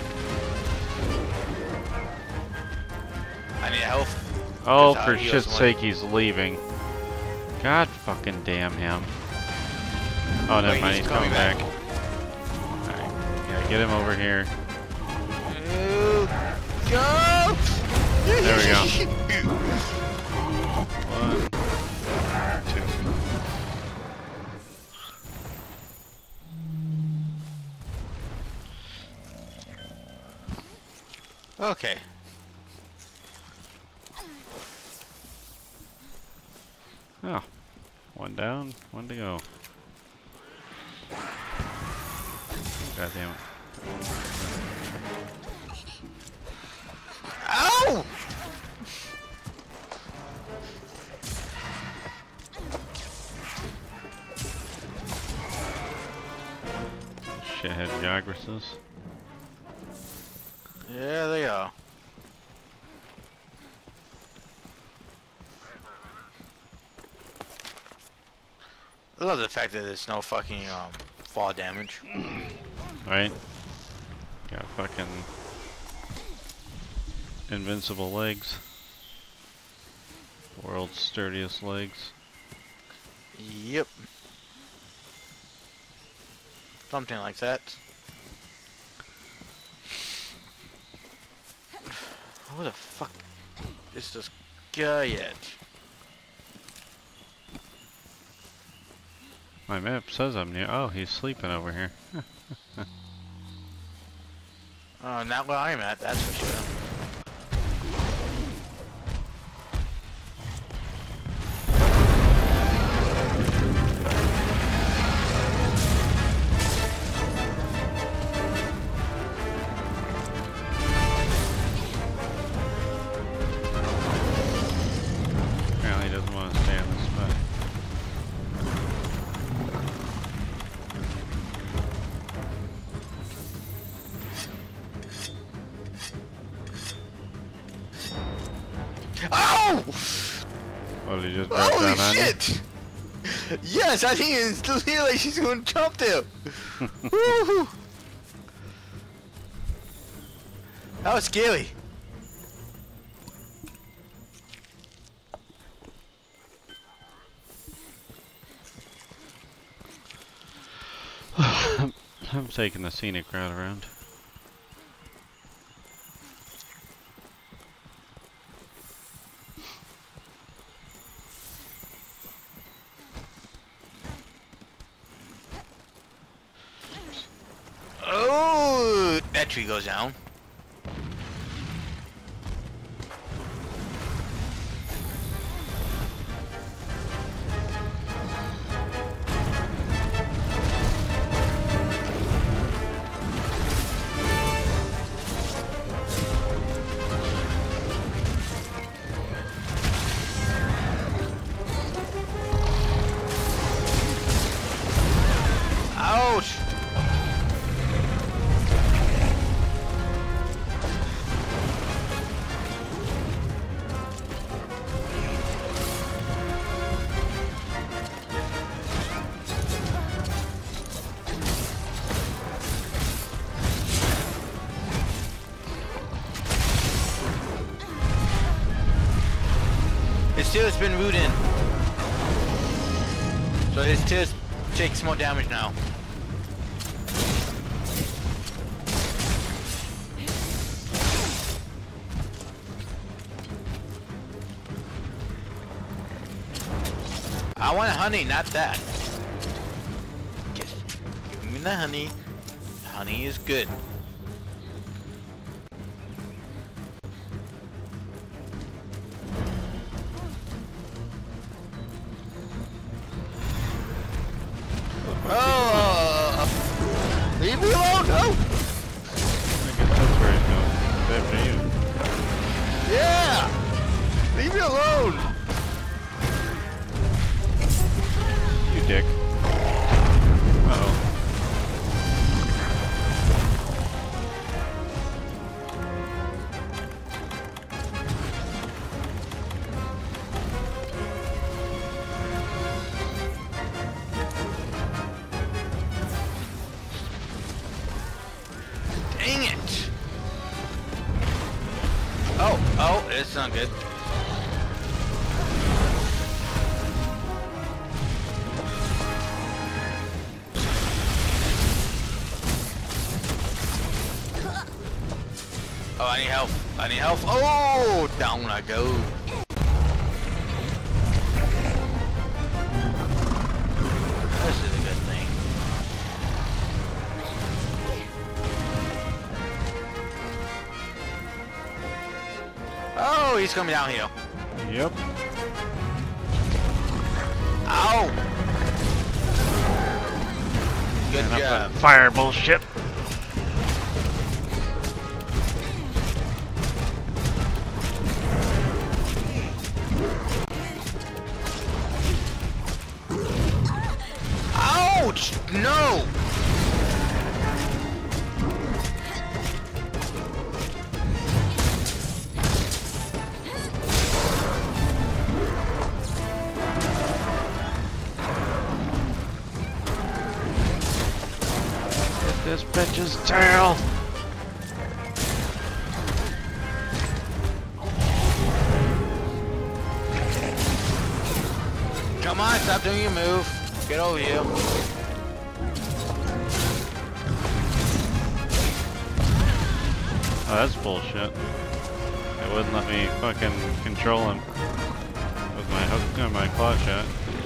I need health. Oh, Because, for he shit's doesn't sake, he's leaving. God fucking damn him. Oh, never Wait, mind, he's he's coming coming back. back. Alright, yeah, get him over here. Go! There we go. 1, 2. Okay. Oh. 1 down, 1 to go. God damn it. Ow! Shithead geographers. Yeah, they are. I love the fact that there's no fucking fall damage. Right? Got fucking invincible legs. World's sturdiest legs. Yep. Something like that. Who the fuck is this guy yet? My map says I'm near. Oh, he's sleeping over here. Oh, not where I'm at, that's for sure. Apparently he doesn't want to stay on this spot. Oh! What, did he just drop Holy down on you? shit! Yes, I think it's still here like she's gonna jump there. Woohoo! That was scary. I'm taking the scenic route around. Oh, that tree goes down. Ouch! His tail's been rooted. So his tail takes more damage now. I want honey, not that. Just give me the honey. Honey is good. Oh! Leave me alone! No! I guess that's where he's going. After you. Yeah! Leave me alone! You dick. Uh-oh. Dang it! Oh, it's not good. Oh, I need help. I need help. Oh, down I go. This is a good thing. Oh, he's coming down here. Yep. Ow! Good Enough job. of fire bullshit. Ouch! No! Get this bitch's tail. Come on, stop Stop doing your move. Get over here. Oh, that's bullshit. It wouldn't let me fucking control him with my hook and my claw shot.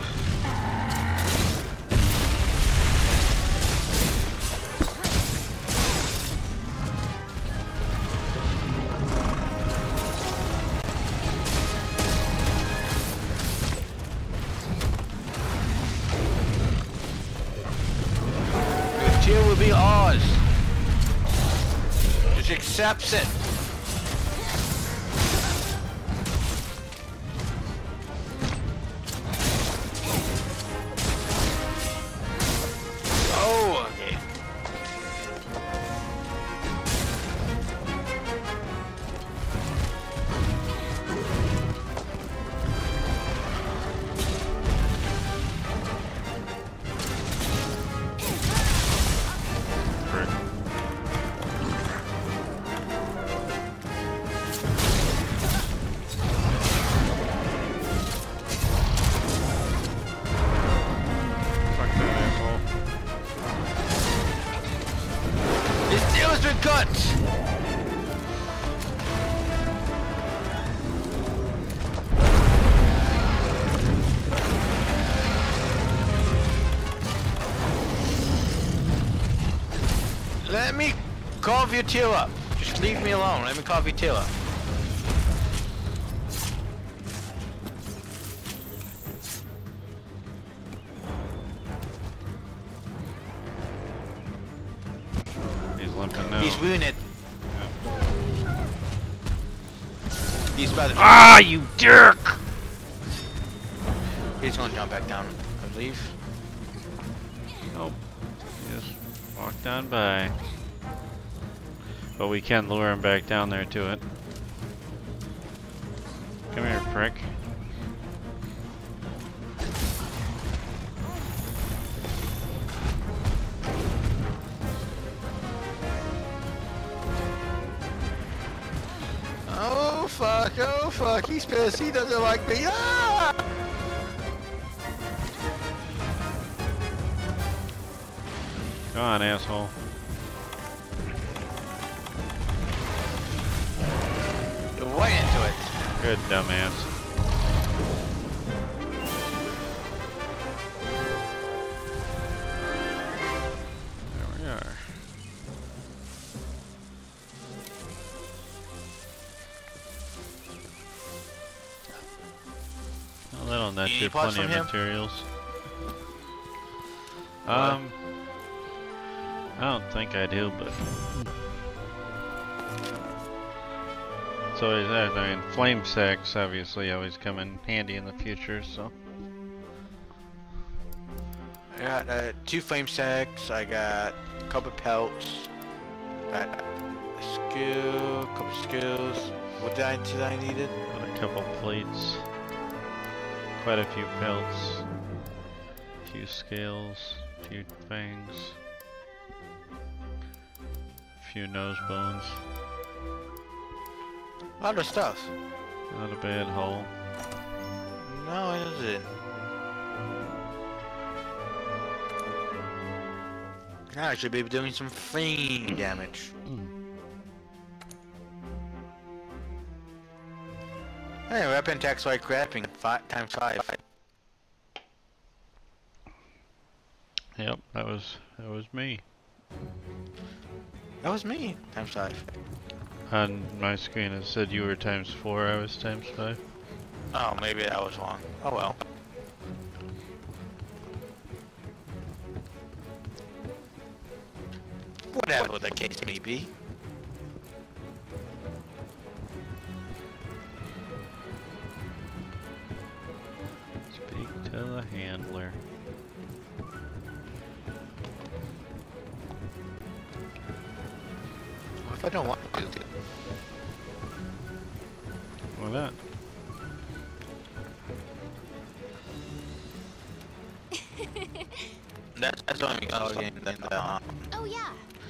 The tier will be ours. Just accepts it. Oh, okay. Frick. Fuck that asshole. This deals with guts. Let me carve your tail up. Just leave me alone. Let me carve your tail up. He's limping now. He's wounded. He's by the. Ah, you jerk! He's gonna jump back down, I believe. Nope. Just walked on by. But we can lure him back down there to it. Come here, prick. Oh fuck, he's pissed, he doesn't like me. Ah! Come on, asshole. You're way into it. Good dumbass. There we are. Well, that'll net Any you parts plenty of from him? materials. I don't think I do, but it's always that. I mean, flame sacks obviously always come in handy in the future, so. I got 2 flame sacks, I got a couple pelts, got a couple skills. What did I needed? Got a couple plates, quite a few pelts, a few scales, a few fangs, a few nose bones. A lot of stuff. Not a bad haul. No, it isn't. Now I should be doing some flame damage. Hey, weapon attacks like grappling at times 5. Yep, that was me. That was me, times 5. On my screen it said you were ×4, I was ×5. Oh, maybe that was wrong. Oh well. Whatever the case may be. Speak to the handler. What if I don't want to do it? Why not? That's only game than the Oh yeah.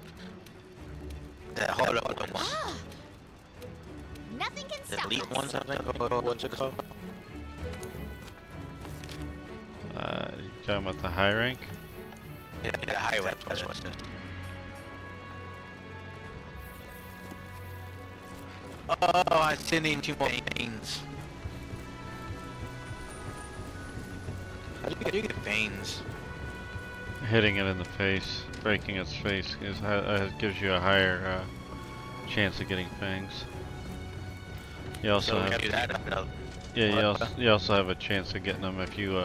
harder ones. Ah. Nothing can The stop elite us. ones, I think, or what's it called? You talking about the high rank? Yeah, the highway. That's what's it. Oh, I still need 2 more veins. How do you get veins? Hitting it in the face, breaking its face, gives you a higher chance of getting fangs. You also So we have, gotta do that. yeah, you also have a chance of getting them if you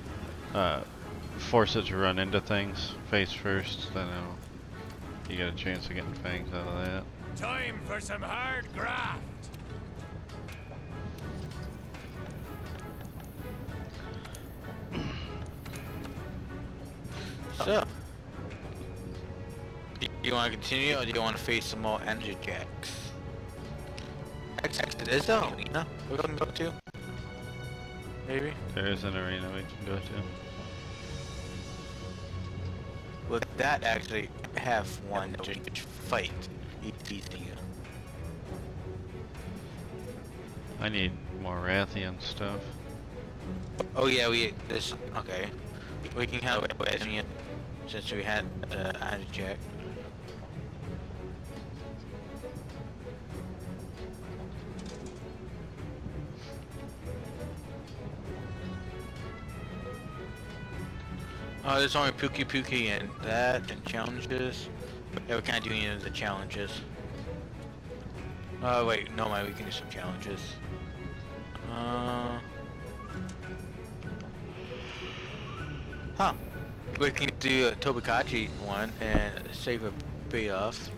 force it to run into things face first. Then you get a chance of getting fangs out of that. Time for some hard graft. So, you want to continue, or do you want to face some more energy jacks? It is the arena we're going to go to. Maybe. There is an arena we can go to. Would that actually have one to fight each you? I need more Rathian stuff. Oh yeah, okay. We can have it since we had energy jack. Oh, there's only Pookie and that, and challenges. Yeah, we can't do any of the challenges. Oh, wait, no, we can do some challenges. Huh. We can do a Tobi Kadachi one and save a bit off.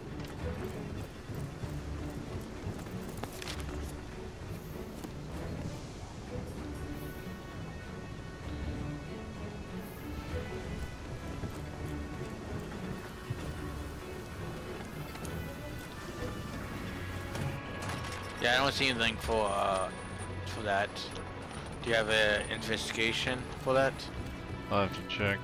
Yeah, I don't see anything for that. Do you have an investigation for that? I'll have to check.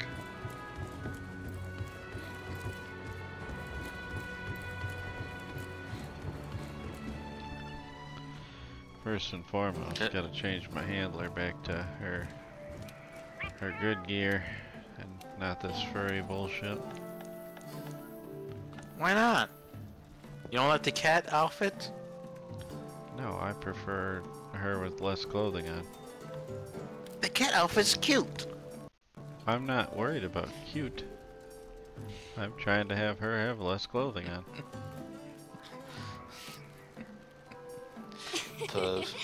First and foremost, gotta change my handler back to her good gear and not this furry bullshit. Why not? You don't like the cat outfit? No, I prefer her with less clothing on. The cat outfit's cute. I'm not worried about cute. I'm trying to have her have less clothing on. Clothes.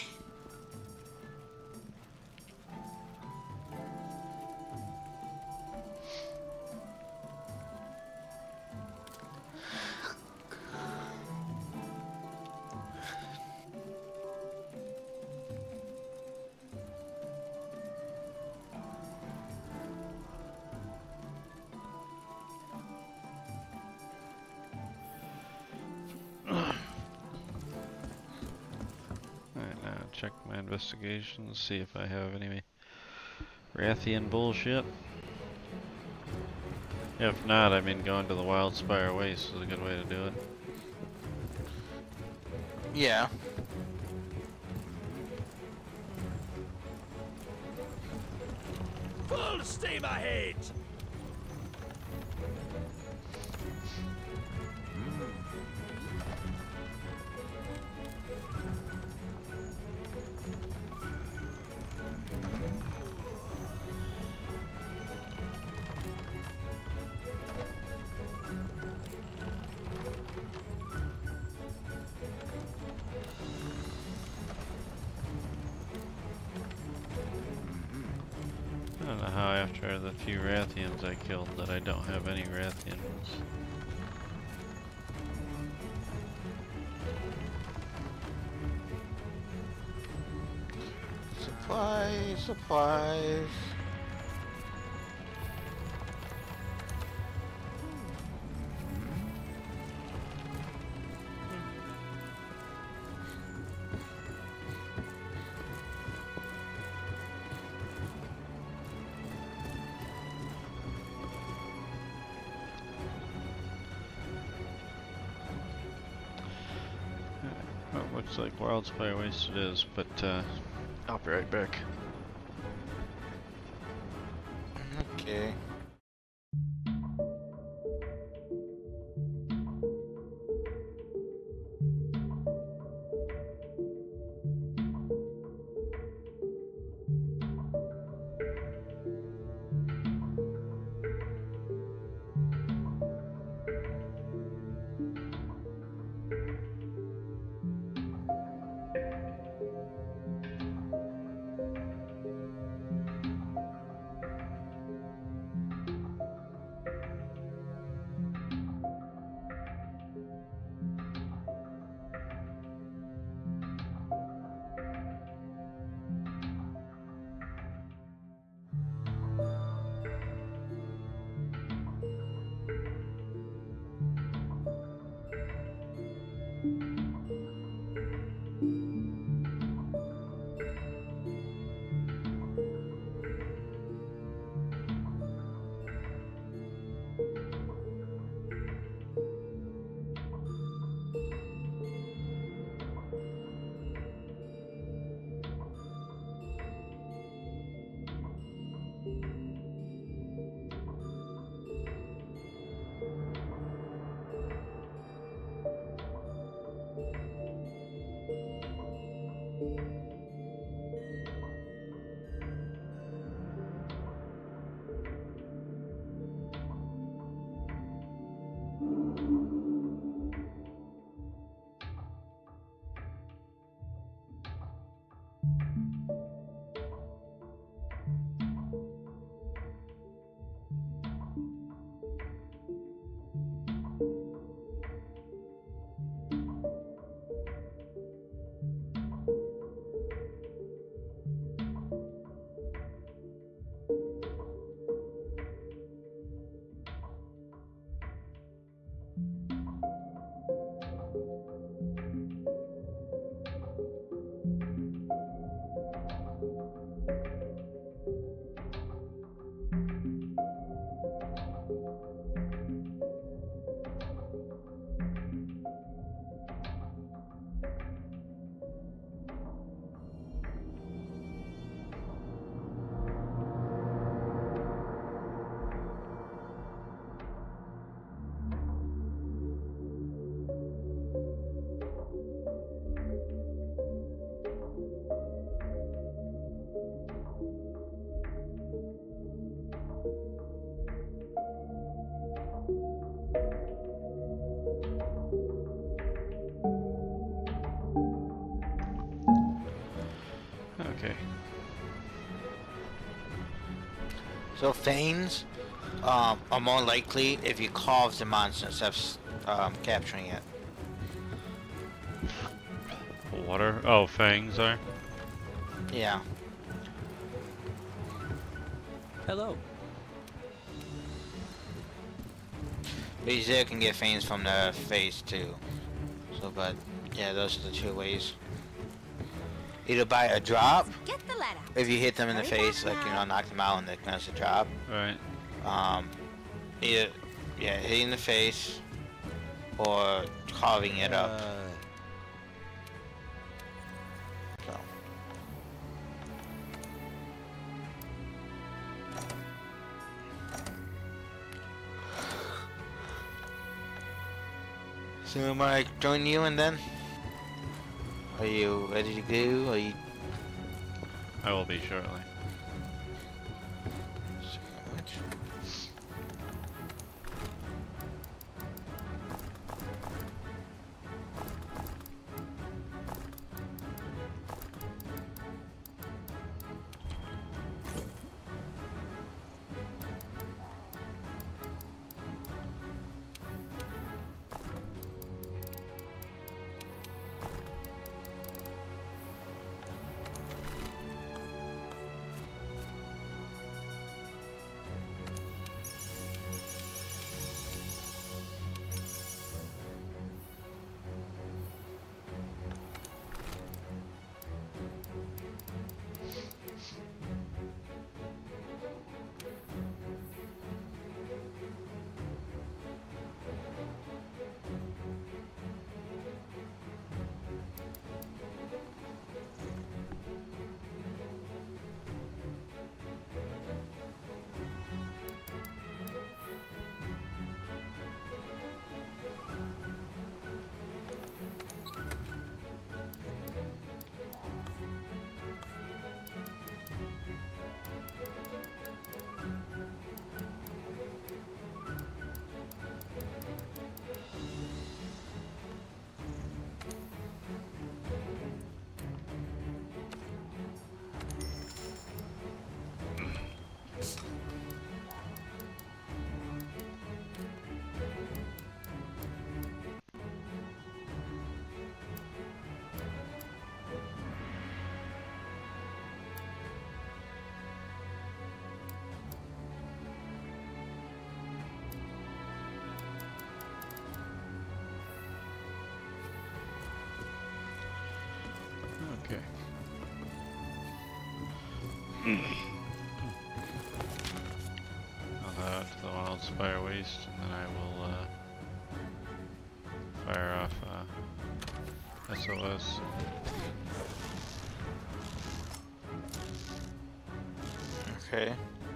Alright, now check my investigations, see if I have any Rathian bullshit. If not, I mean going to the Wildspire Waste is a good way to do it. Yeah. Full steam ahead. I don't know how after the few Rathians I killed that I don't have any Rathians. Supplies. Well, looks like Wildspire Waste it is, but I'll be right back. Okay. Okay. So fangs are more likely if you carve the monster instead of capturing it. What are... Oh, fangs are? Yeah. Hello. But you still can get fangs from the face too. So, but yeah, those are the two ways. Either by a drop, Get the ladder. if you hit them in the Hurry face, back like, you now. know, knock them out and they commence a drop. Right. Either, yeah, hitting the face or carving it up. So. So am I joining you and then? Are you ready to go? Are you... I will be shortly. I'll head out to the Wildspire Waste, and then I will fire off SOS. Okay.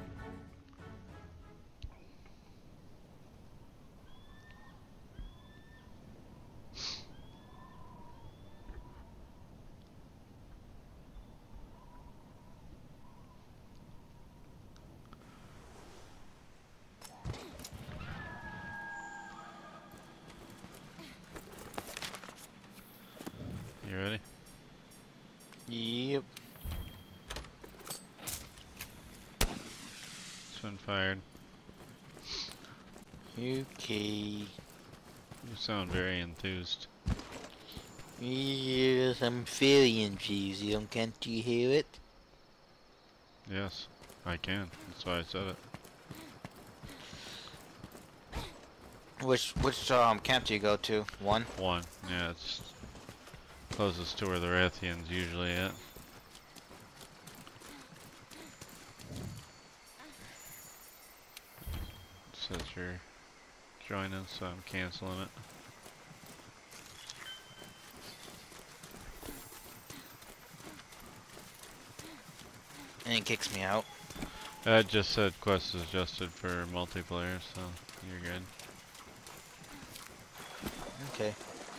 You ready? Yep. It's been fired. Okay. You sound very enthused. Yes, I'm very enthusiastic. Can't you hear it? Yes, I can. That's why I said it. Which camp do you go to? One? One. Yeah, it's closest to where the Rathian's usually at. It says you're joining, so I'm canceling it. And it kicks me out. It just said quest is adjusted for multiplayer, so you're good. Okay.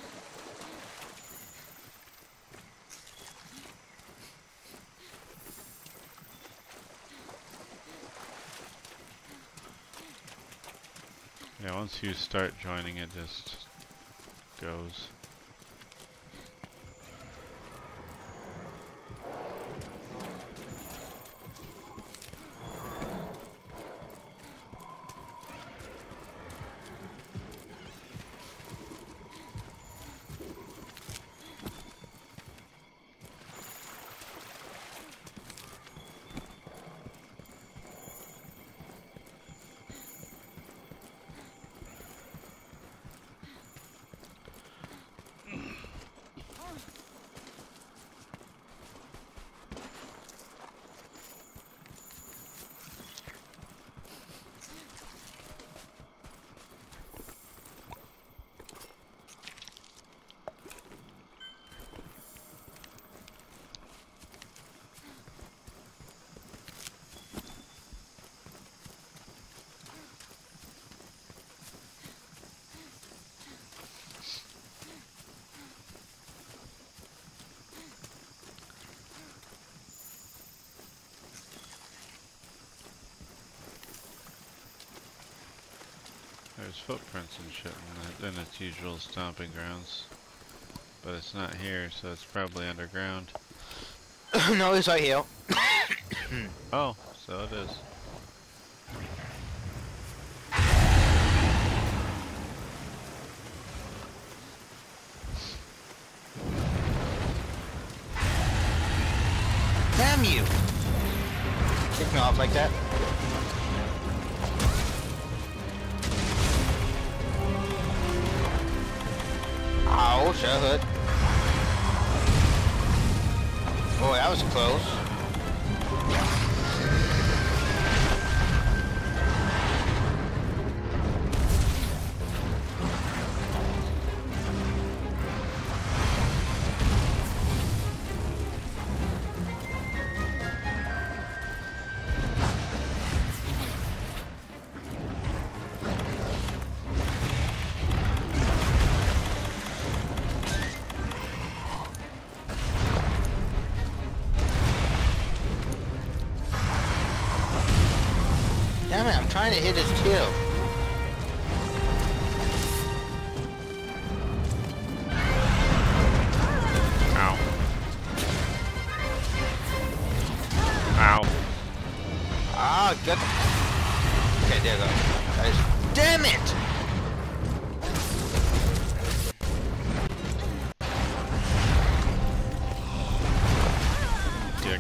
Yeah, once you start joining, it just goes. There's footprints and shit in its usual stomping grounds. But it's not here, so it's probably underground. No, it's right here. Oh, so it is. Damn you! Kick me off like that. Ouch, that hurt. Boy, that was close. Damn it, I'm trying to hit his kill. Ow. Ow. Ah, good. Okay, there you go. Guys. Damn it! Dick.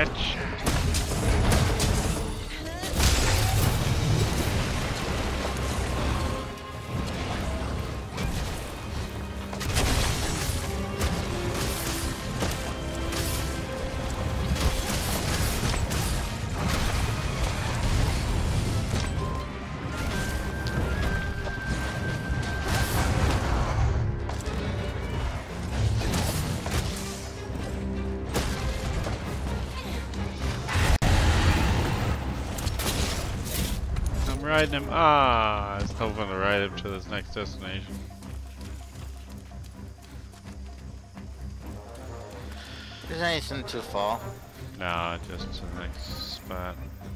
bitch. I'm riding him. Ah, I was hoping to ride him to this next destination. There's anything to fall. No, just to the next spot.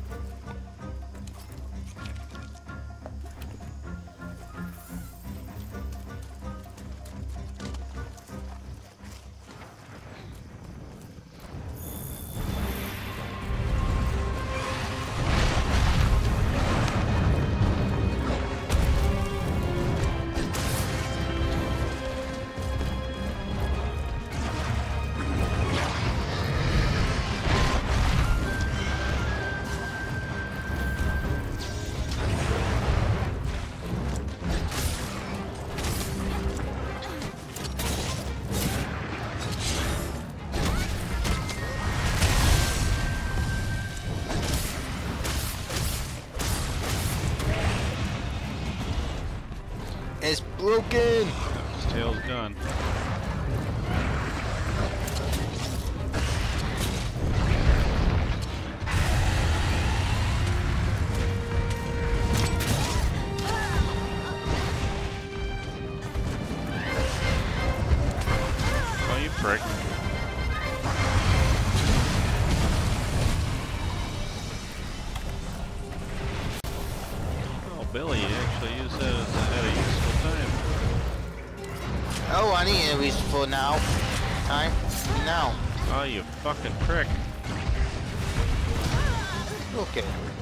It's broken! His tail's gone. Oh, you prick. Oh, Billy, you actually used that at a useful time. Oh, I need at least for now. Time? Now. Oh, you fucking prick. Okay.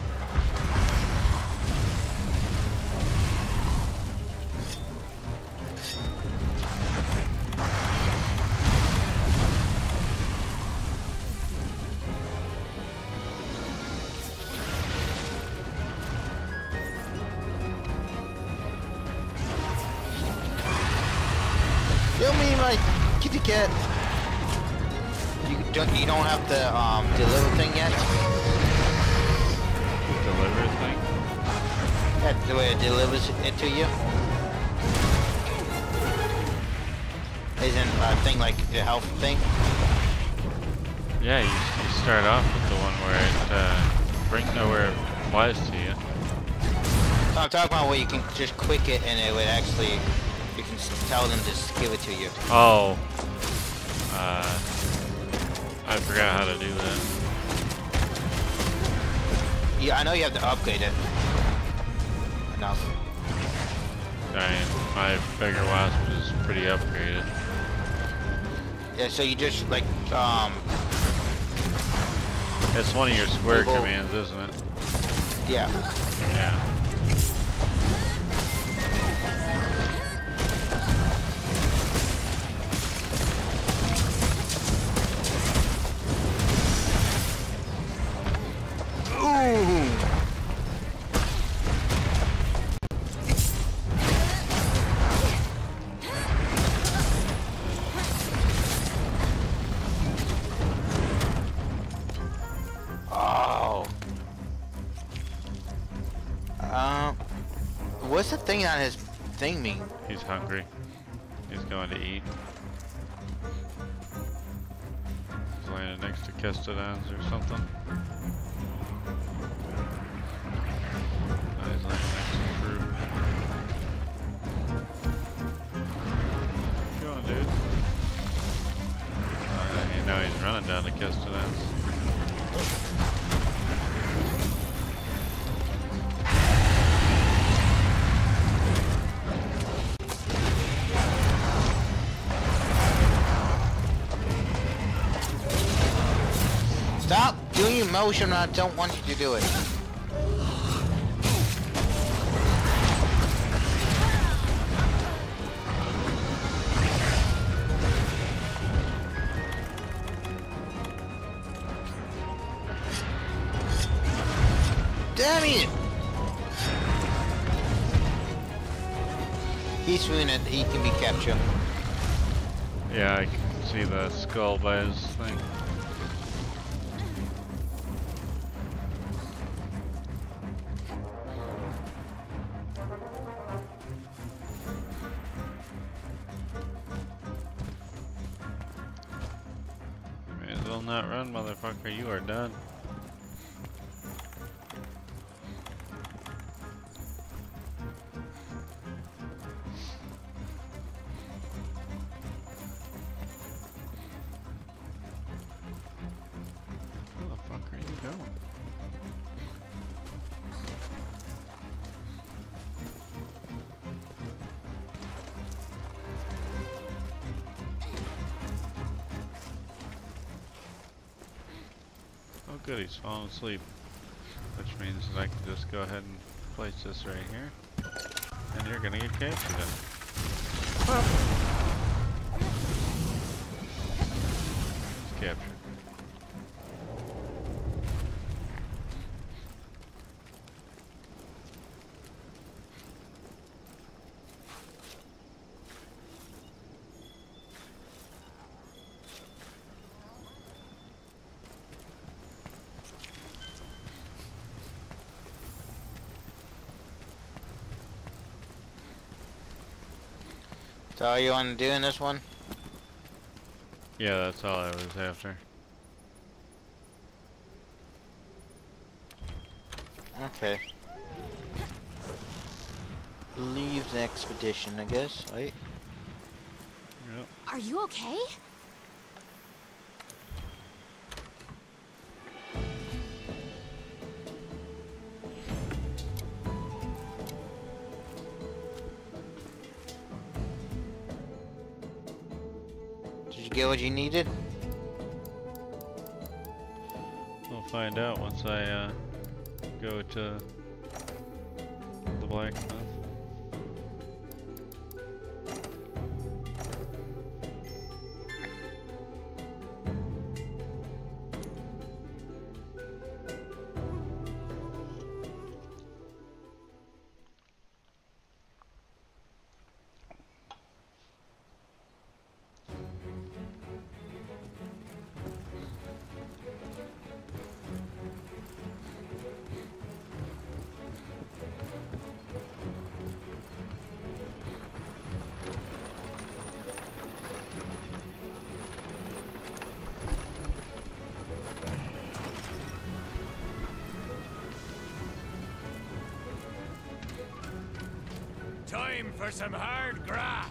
Kill me, my kitty cat. You don't have the deliver thing yet. Deliver thing? That's the way it delivers it to you. Isn't a thing like the health thing? Yeah, you start off with the one where it brings nowhere it applies to you. So I'm talking about where you can just click it and it would actually, you can tell them to just give it to you. Oh. I forgot how to do that. Yeah, I know you have to upgrade it. Enough. I mean, my Beggar Wasp is pretty upgraded. Yeah, so you just like, It's one of your square Well, commands, isn't it? yeah. Yeah. Ooh. Oh. What's the thing on his thing mean? He's hungry. He's going to eat. He's landing next to Kestodons or something. Oh, he's landing next to the fruit. Go on, dude. Now he's running down to Kestodons. Stop doing your motion, I don't want you to do it. Damn it! He's wounded. He can be captured. Yeah, I can see the skull by his thing. May as well not run, motherfucker. You are done. Where the fuck are you going? Oh good, he's falling asleep. Which means that I can just go ahead and place this right here. And you're gonna get captured then. He's captured. So all you want to do in this one? Yeah, that's all I was after. Okay. Leave the expedition, I guess, right? Yep. Are you okay? Did you get what you needed? We'll find out once I go to the blacksmith. Time for some hard graft.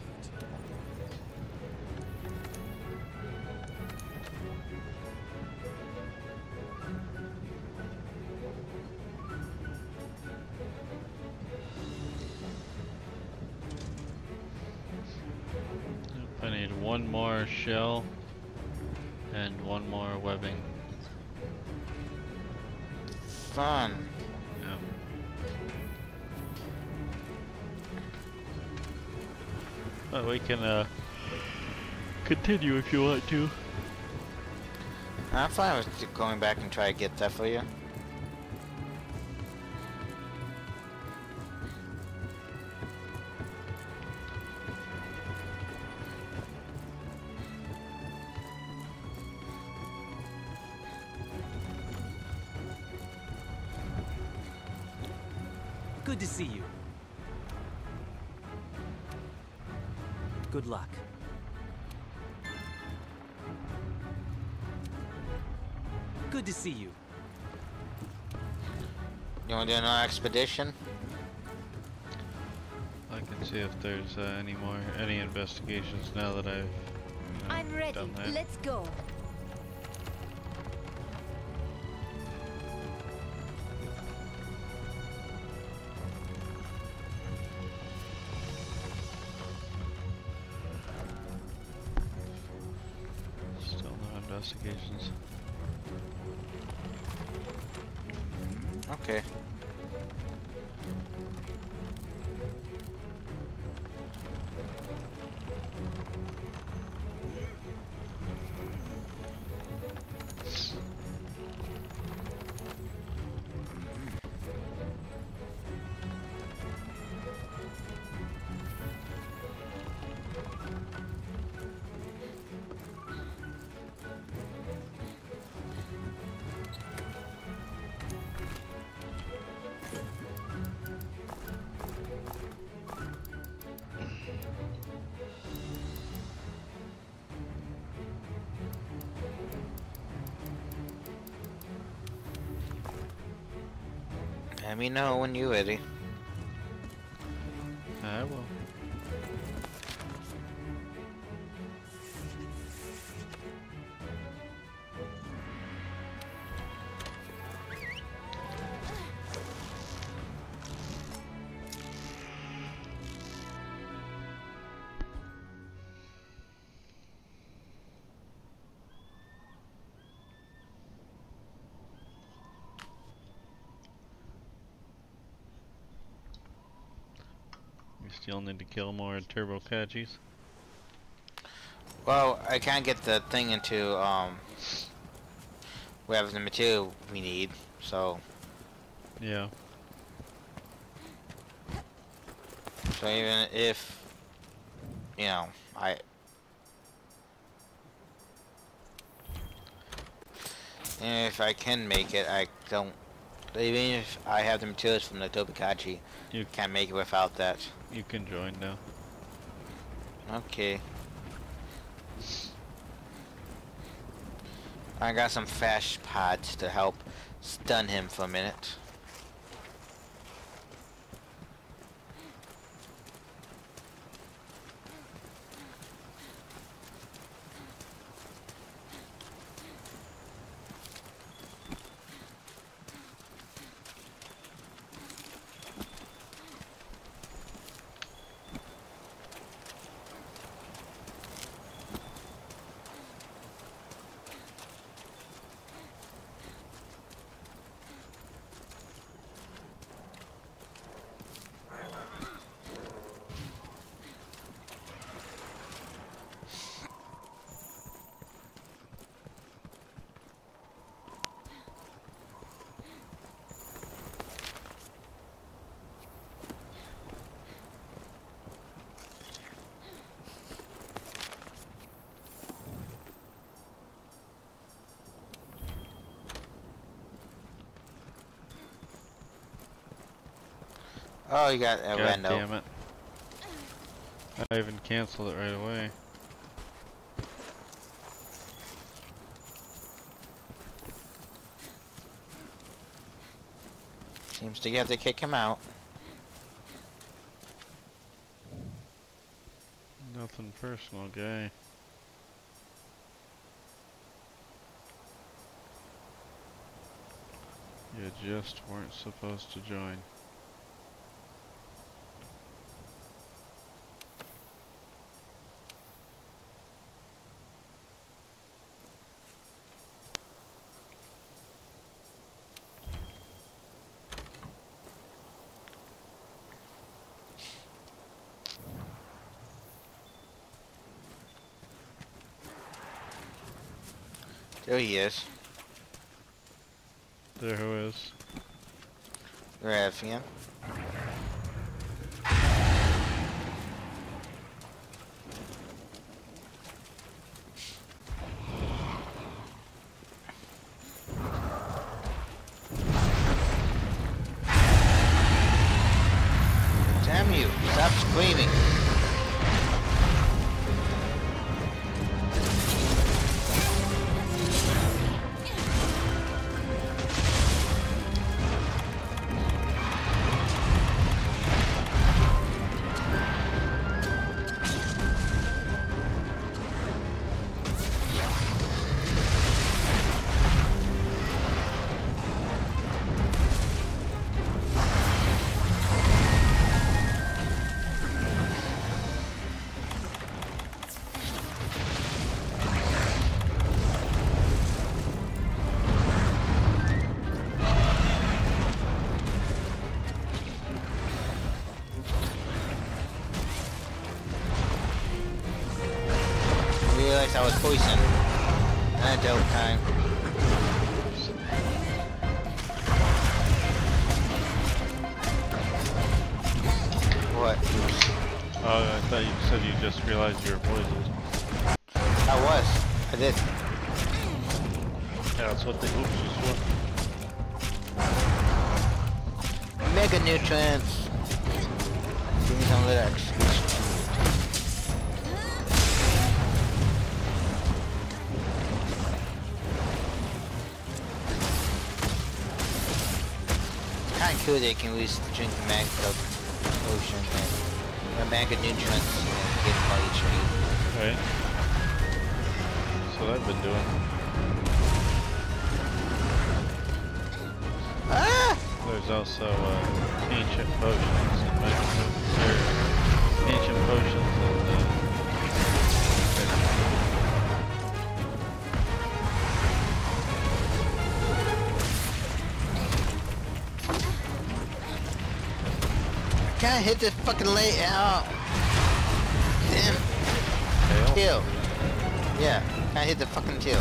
I need one more shell and one more webbing. Fun. Yep. But we can continue if you want to. I'm fine with going back and try to get that for you. Good to see you. Good luck. Good to see you. You want to do another expedition? I can see if there's any investigations now that I've I'm ready. done that. Let's go. Still no investigations. Okay. Let me know when you're ready. I will. We still need to kill more Turbo Kadachis. Well, I can't get the thing into, we have the material we need, so. Yeah. So even if, you know, and if I can make it, I don't, even if I have the materials from the Tobi Kadachi, You can't make it without that. you can join now. Okay. I got some flash pods to help stun him for a minute. Oh, you got a God rando. damn it. I even canceled it right away. Seems to have to kick him out. Nothing personal, guy. You just weren't supposed to join. There he is. There who is? Ravian. Damn you, stop screaming. I was poisoned. Antidote time. What? Oh, I thought you said you just realized you were poisoned. I was. I did. Yeah, that's what the oops was for. Mega nutrients. Give me some of that. God not kill, they can at least drink the mag of potion and a mag of nutrients and get more HP. Right. That's what I've been doing. Ah! There's also ancient potions and ancient potions and Can't hit this fucking lay out. Damn. tail. Tail. Yeah, can't hit the fucking tail.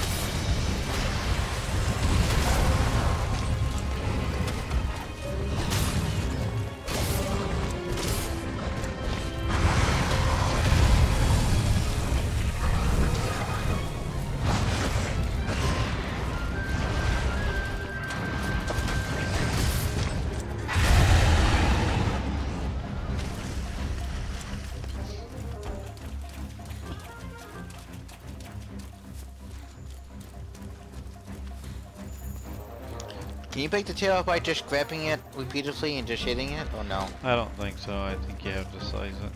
Can you break the tail off by just grabbing it repeatedly and just hitting it, or no? I don't think so. I think you have to slice it.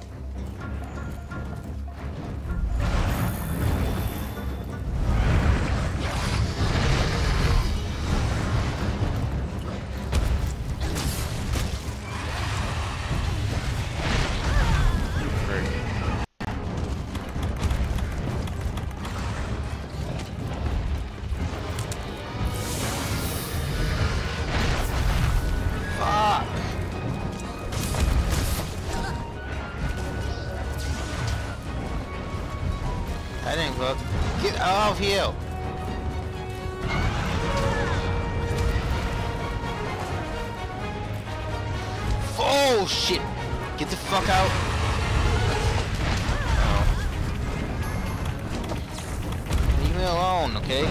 I didn't look. Get out of here! Oh shit! Get the fuck out! Leave me alone, okay?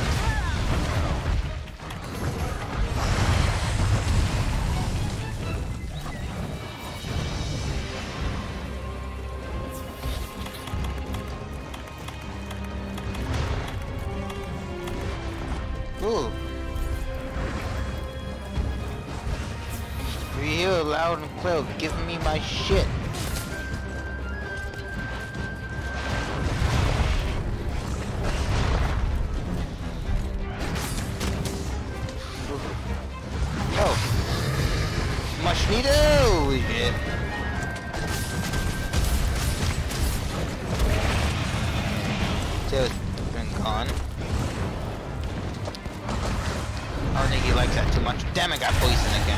Ooh. You hear loud and clear, give me my shit. Oh. Mosquito! Yeah. Tail's been gone. I don't think he likes that too much. Damn it, got poison again.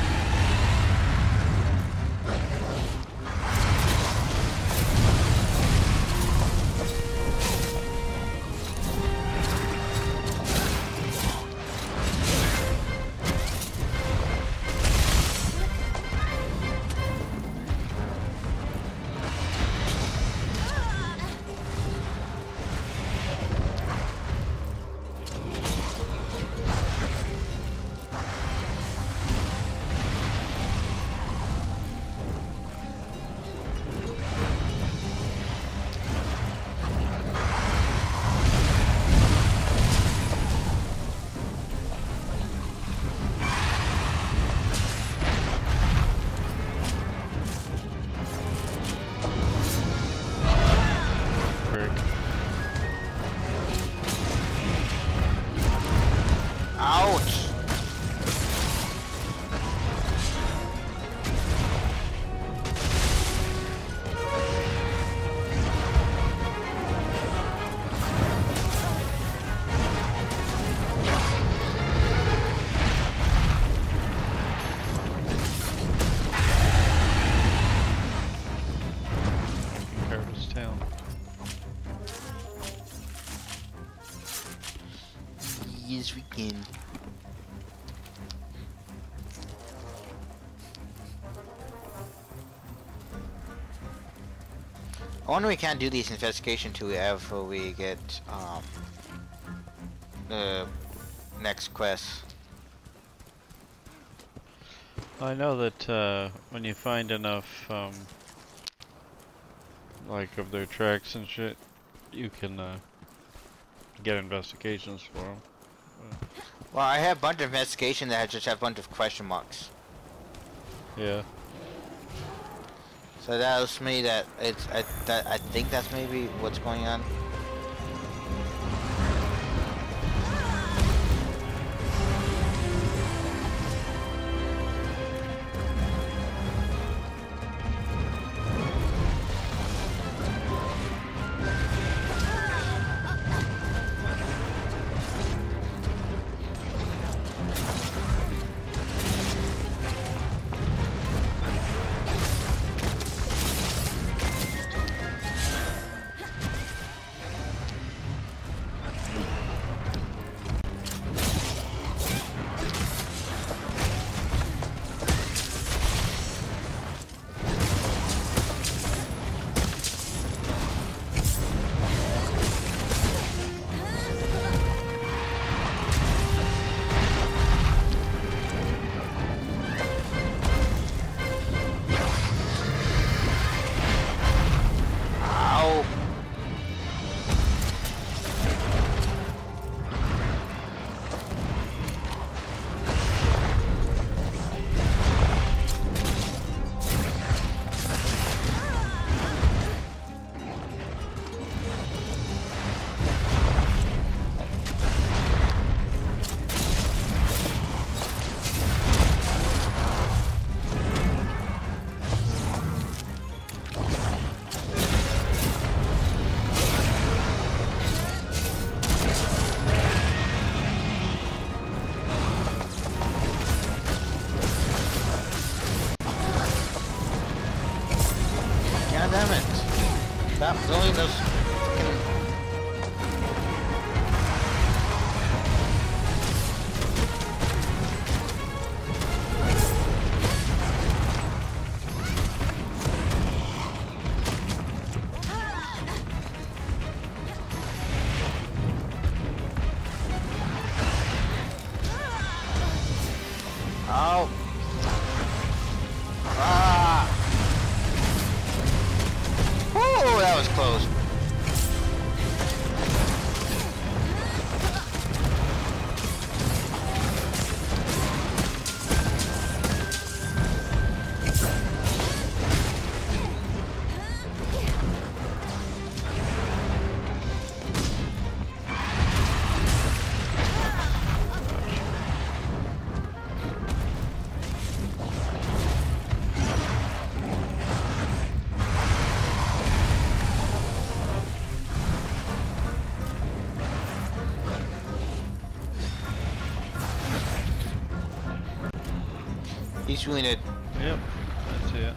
Ouch! Curve his tail. Yes, we can. I wonder we can't do these investigation till after we get the next quest. I know that when you find enough, like of their tracks and shit, you can get investigations for them. Well, I have a bunch of investigation that just have a bunch of question marks. Yeah. So that tells me that I think that's maybe what's going on. God damn it! Stop throwing those fucking... Oh! Ah! Oh, that was close. He's wounded. Yep. That's it.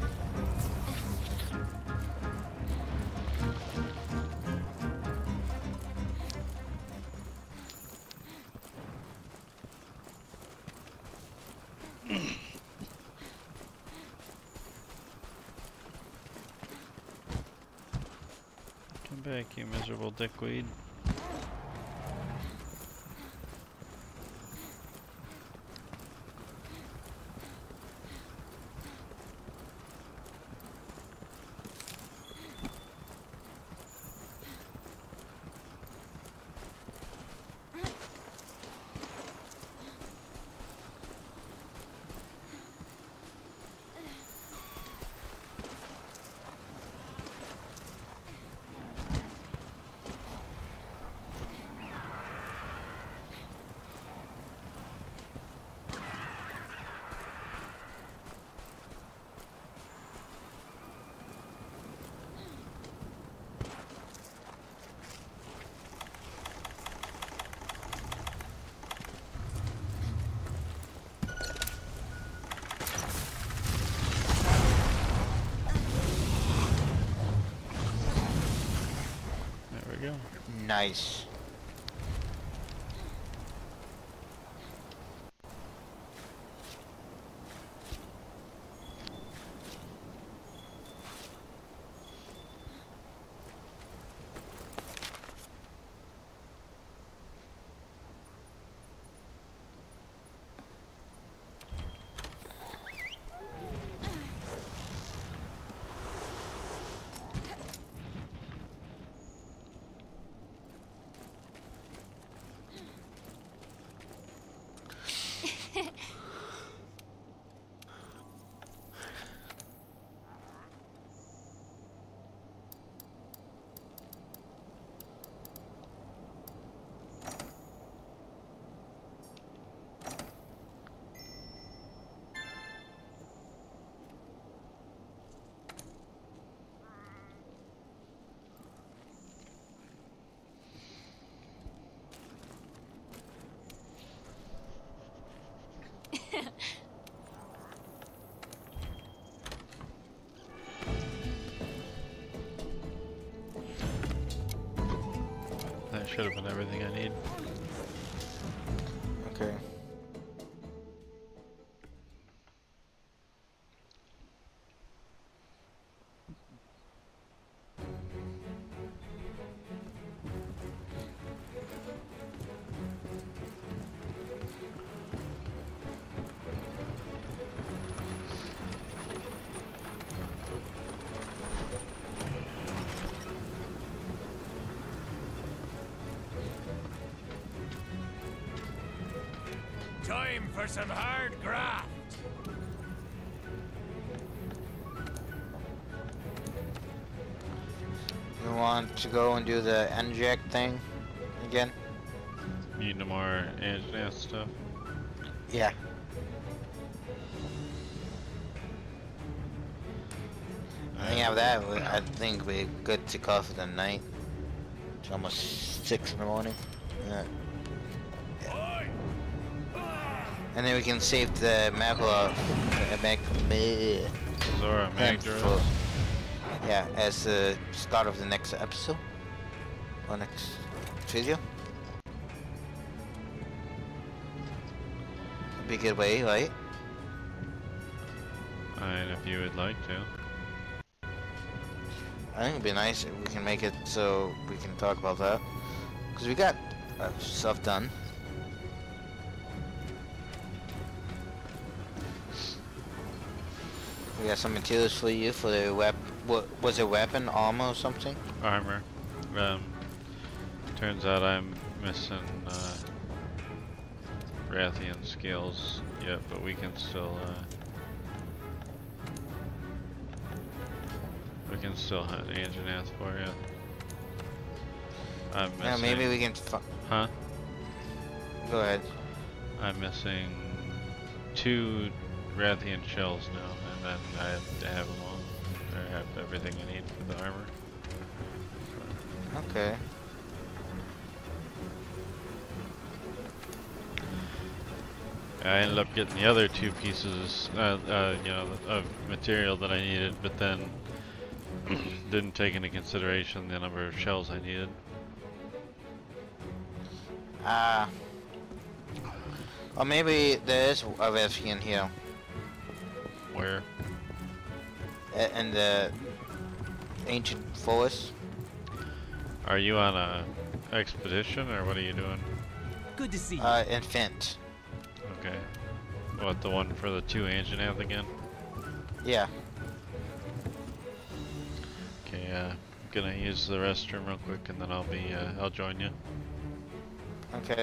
Come back, you miserable dickweed. There we go. Nice. should have been everything I need. Okay. Time for some hard graft. You want to go and do the inject thing again? Need no more Anjanath stuff. Yeah. I think after that, I think we're good to call for the night. It's almost 6 in the morning. Yeah. And then we can save the Magla, Zora Magdara. yeah, as the start of the next episode. Or next video. Be a good way, right? And if you would like to. I think it'd be nice if we can make it so we can talk about that. Because we got stuff done. We got some materials for you for the what was it, weapon, armor or something? Armor. Turns out I'm missing Rathian skills yet, but we can still hunt Anjanath for you. I'm missing. Yeah, maybe we can. Huh? Go ahead. I'm missing 2 Rathian shells now, and then I have to have them all. Or I have everything I need for the armor. Okay. I ended up getting the other 2 pieces, you know, of material that I needed, but then didn't take into consideration the number of shells I needed. Or maybe there is a Rathian here. Where? In the ancient forest. Are you on a expedition, or what are you doing? Good to see you. In Fint. Okay. What, the one for the 2 Anjanath again? Yeah. Okay, gonna use the restroom real quick, and then I'll join you. Okay.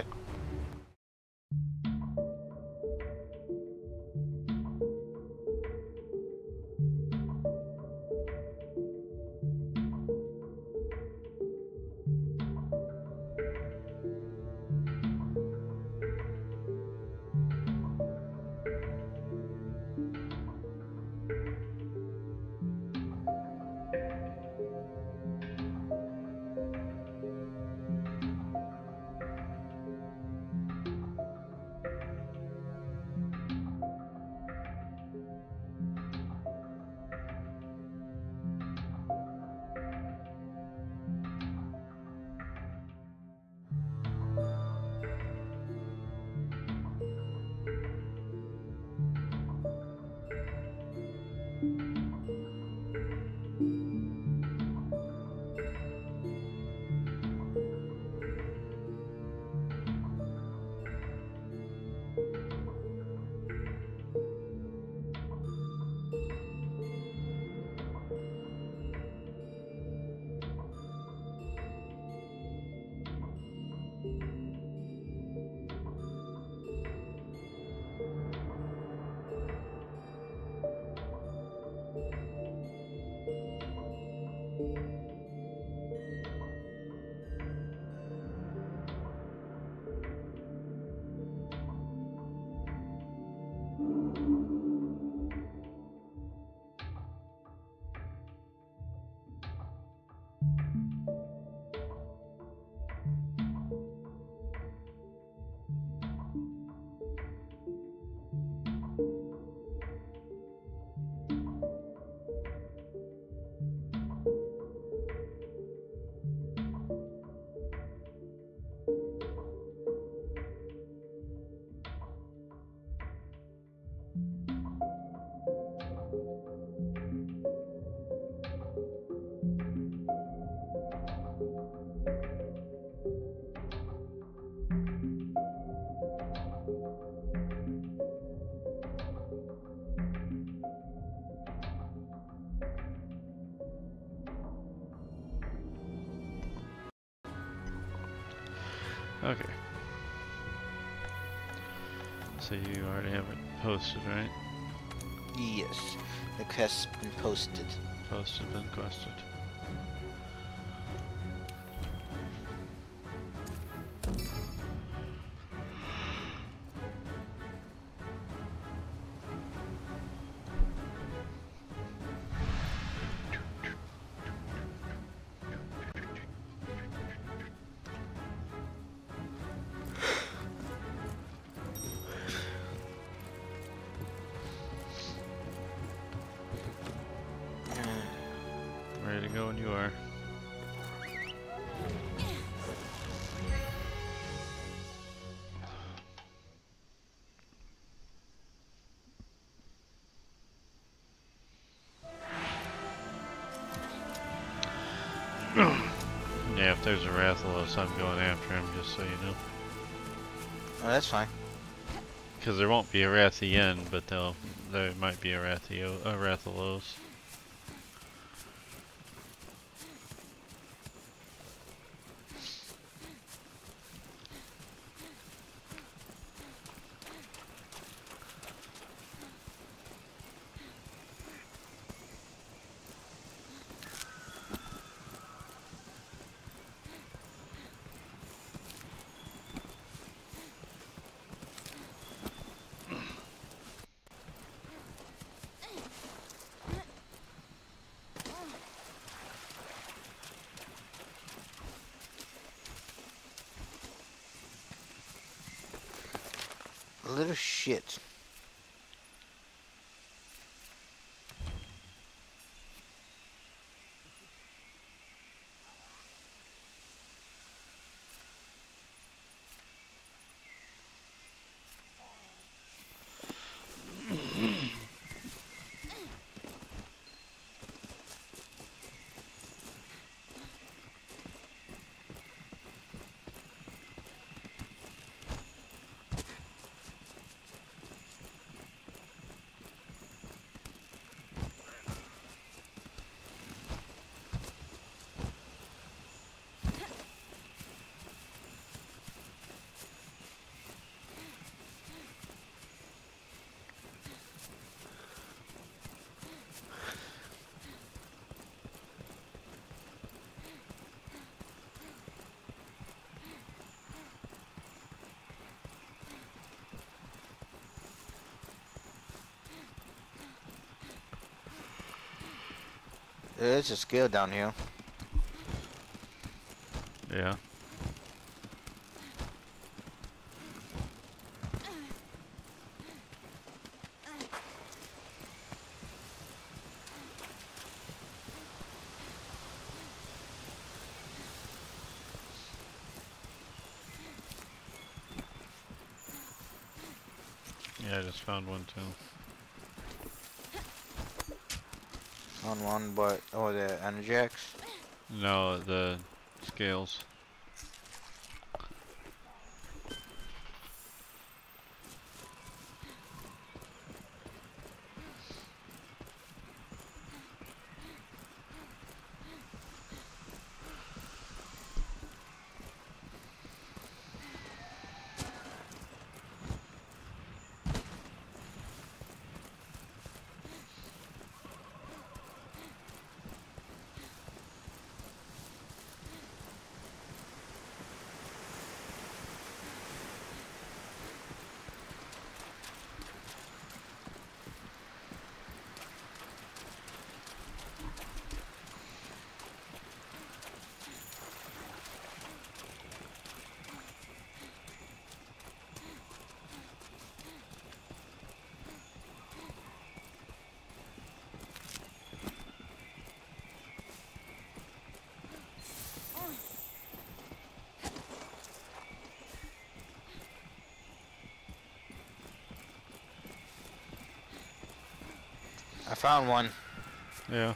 Okay. So you already have it posted, right? Yes. The quest's been posted. Posted and quested. Ready to go when you are. Yeah, if there's a Rathalos, I'm going after him, just so you know. Oh, that's fine. Because there won't be a Rathian, but there might be a Rathalos. A little shit. There's a scale down here. Yeah. Yeah, I just found one too. On one, but oh, the Energex. No, the scales. I found one. Yeah.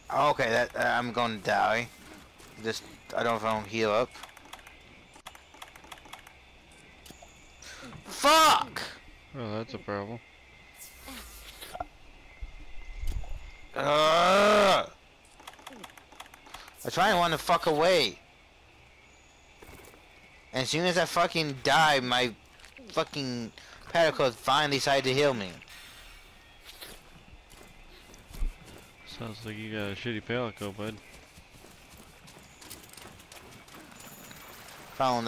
Okay, that I'm gonna die. Just I don't know if I don't heal up. Fuck! Oh, that's a problem. Ugh! I try and run the fuck away. And as soon as I fucking die, my fucking paracles finally decided to heal me. Sounds like you got a shitty palico, bud. Found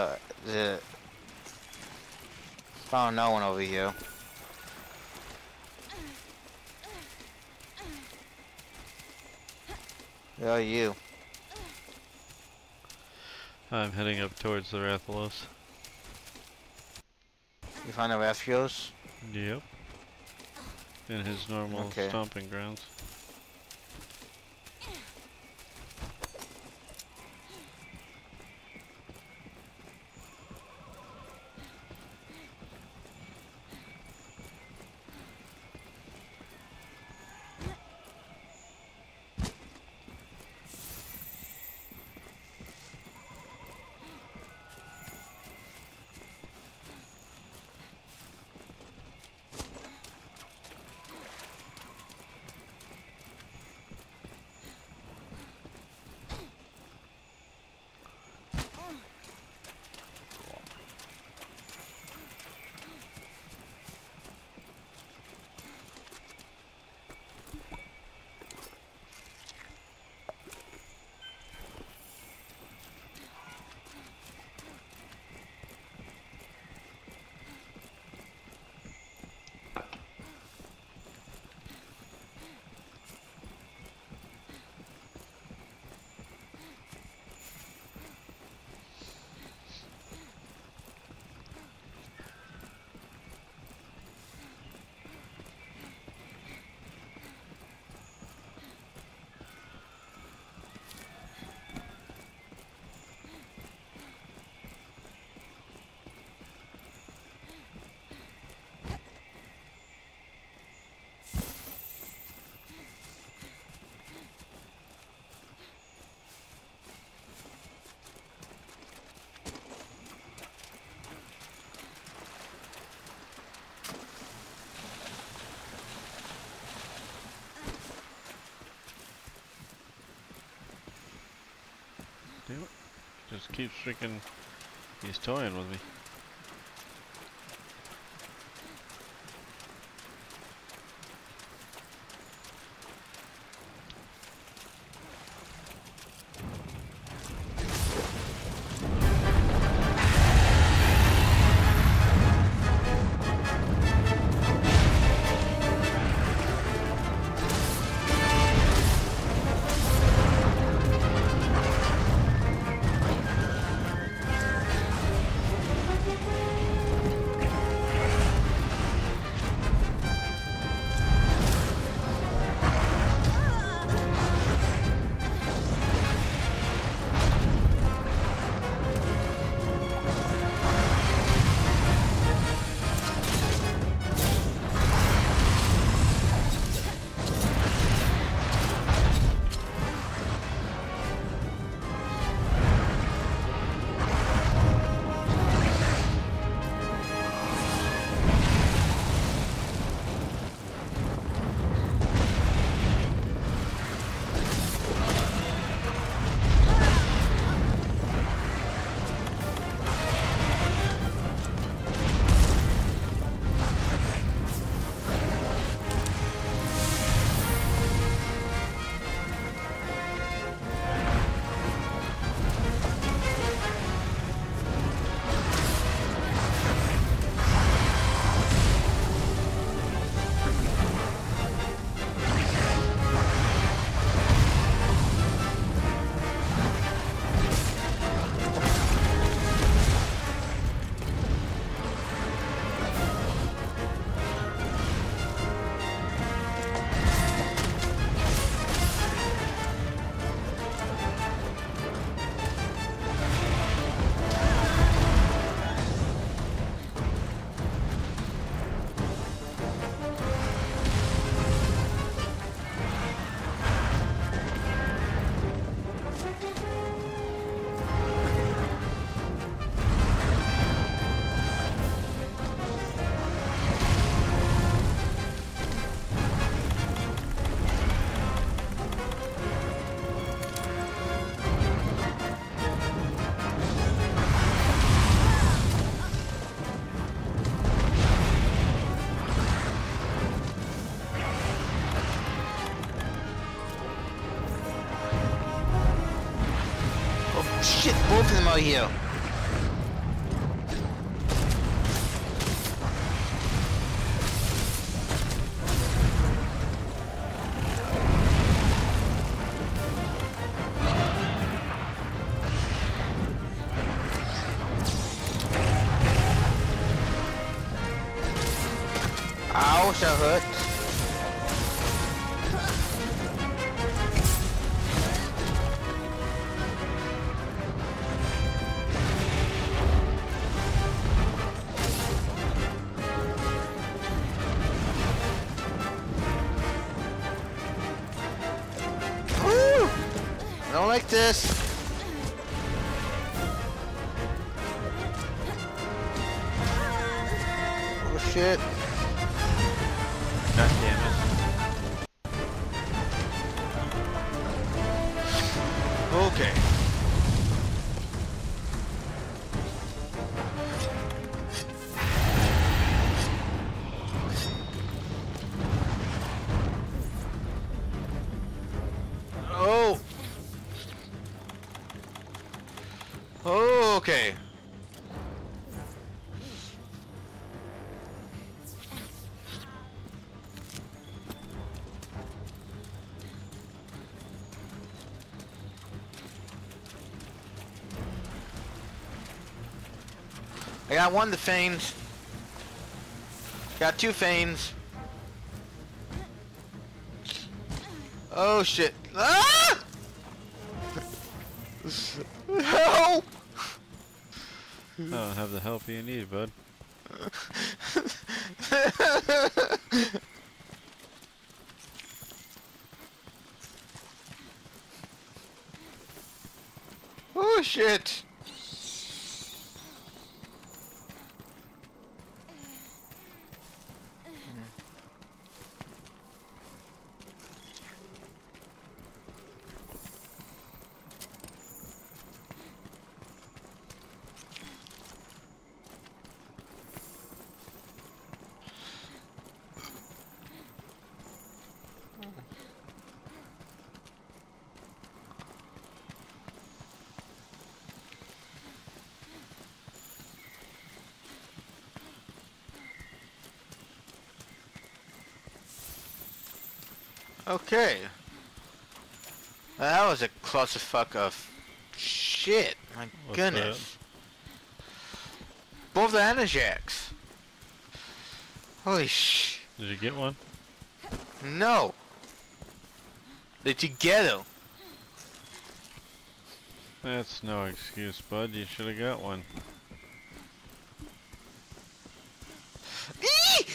found no one over here. Where are you? I'm heading up towards the Rathalos. You found the Rathalos? Yep. In his normal Okay. stomping grounds. Damn it. Just keeps freaking... He's toying with me. shit, both of them out here. Ouch, that hurt. Woo! I don't like this. Oh shit. God damn it. Okay. Oh. Okay. I got one of the Fanes. Got two Fanes. Oh shit. Ah! Help! I don't have the help you need, bud. Oh shit. Okay. That was a clusterfuck of shit. My What's goodness. Both the Enerjacks. Holy sh... Did you get one? No. They're together. That's no excuse, bud. You should have got one. Eee!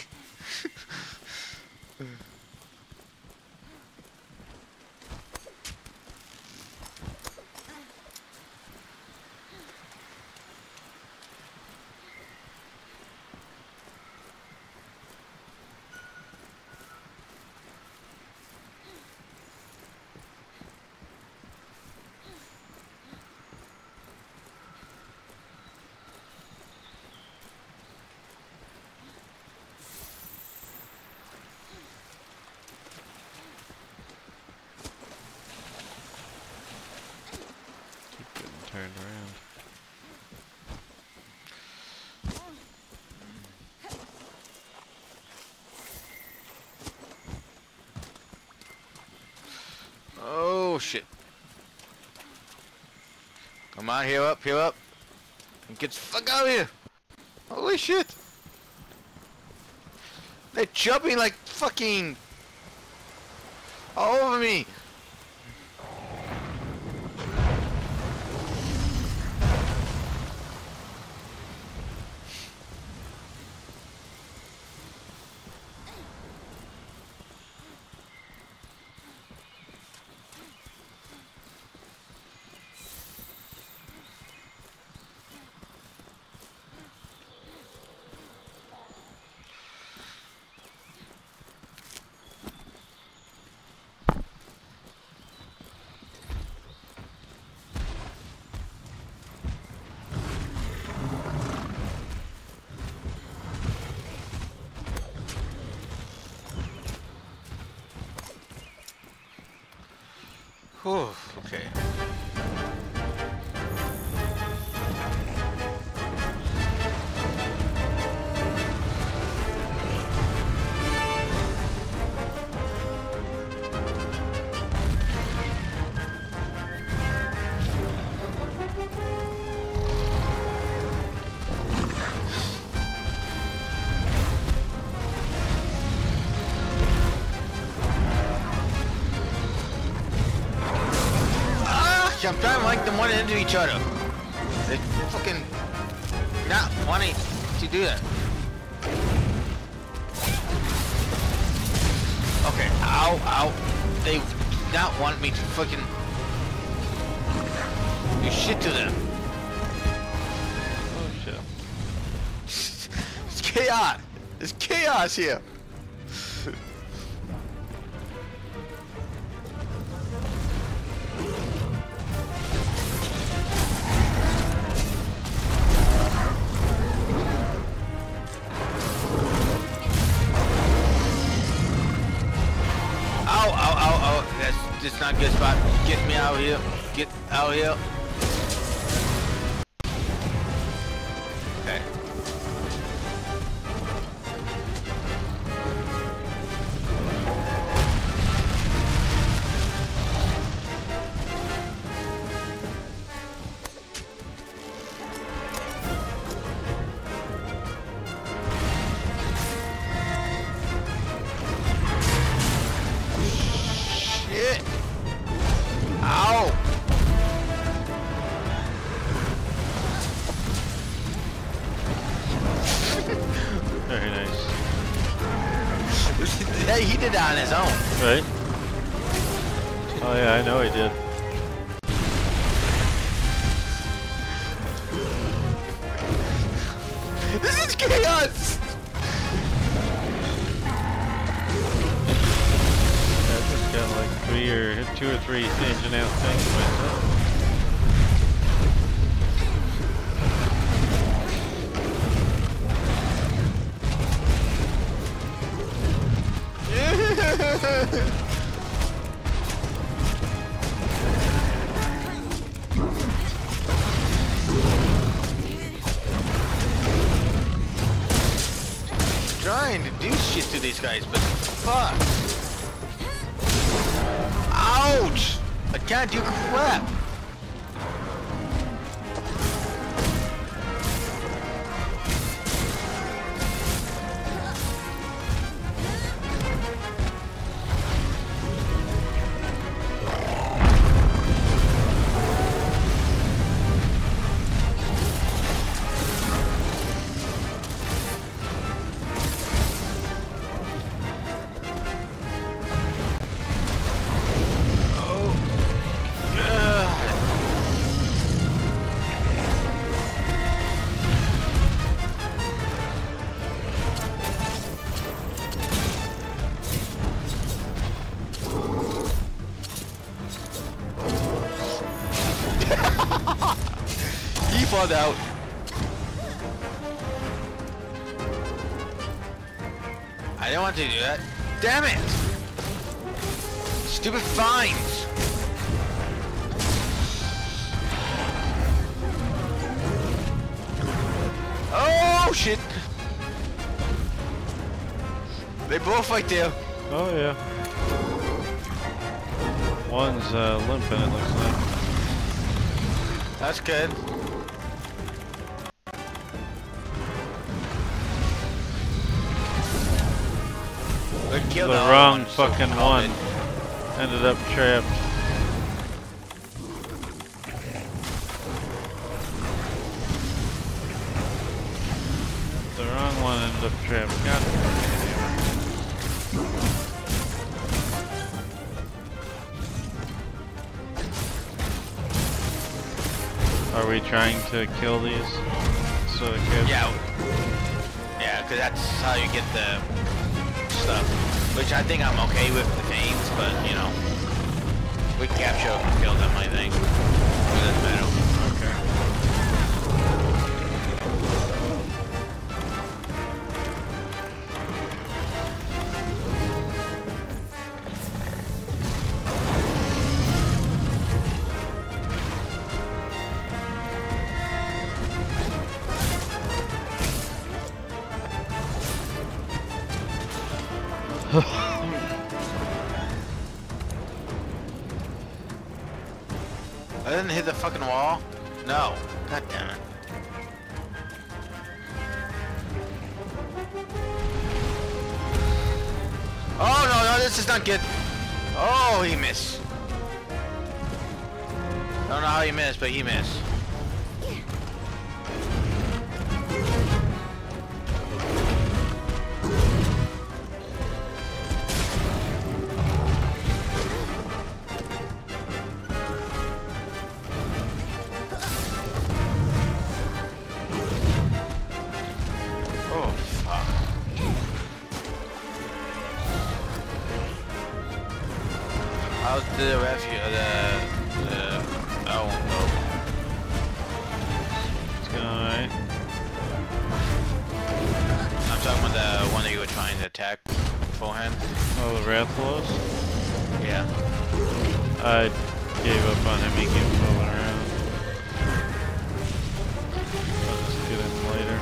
Keep getting turned around. Oh shit. Come on, heal up, heal up. And get the fuck out of here. Holy shit. They're jumping like fucking all over me. Whew, okay. I'm trying to like them one into each other. They fucking not wanting to do that. Okay, ow, ow. They not want me to fucking do shit to them. Oh shit. It's chaos. There's chaos here. Ow, ow, ow, ow. That's not a good spot. Get me out of here. Get out of here. Okay. Shit. Ow. Very nice. Hey, he did that on his own. Right? Oh yeah, I know he did. This is chaos. Yeah, I just got like 2 or 3 engine out things myself. Trying to do shit to these guys, but fuck. Ouch! I can't do crap. He fought out. I didn't want to do that. Damn it! Stupid fines! Oh shit! They both right there. Oh yeah. One's limping, it looks like. That's good. We killed The other wrong one, so fucking called one. it. Ended up trapped. The wrong one ended up trapped. God Are we trying to kill these? So the kids. Yeah. Yeah, because that's how you get the stuff. Which I think I'm okay with the veins, but you know. We capture and kill them, I think. It doesn't matter. I didn't hit the fucking wall? No. God damn it. Oh no, no, this is not good. Oh, he missed. No, know how he missed, but he missed. Oh, fuck. How's the refuge? I won't go. It's going alright. I'm talking about the one that you were trying to attack beforehand. Oh, the Rathalos? Yeah. I gave up on him, he kept moving around. I'll just get him later.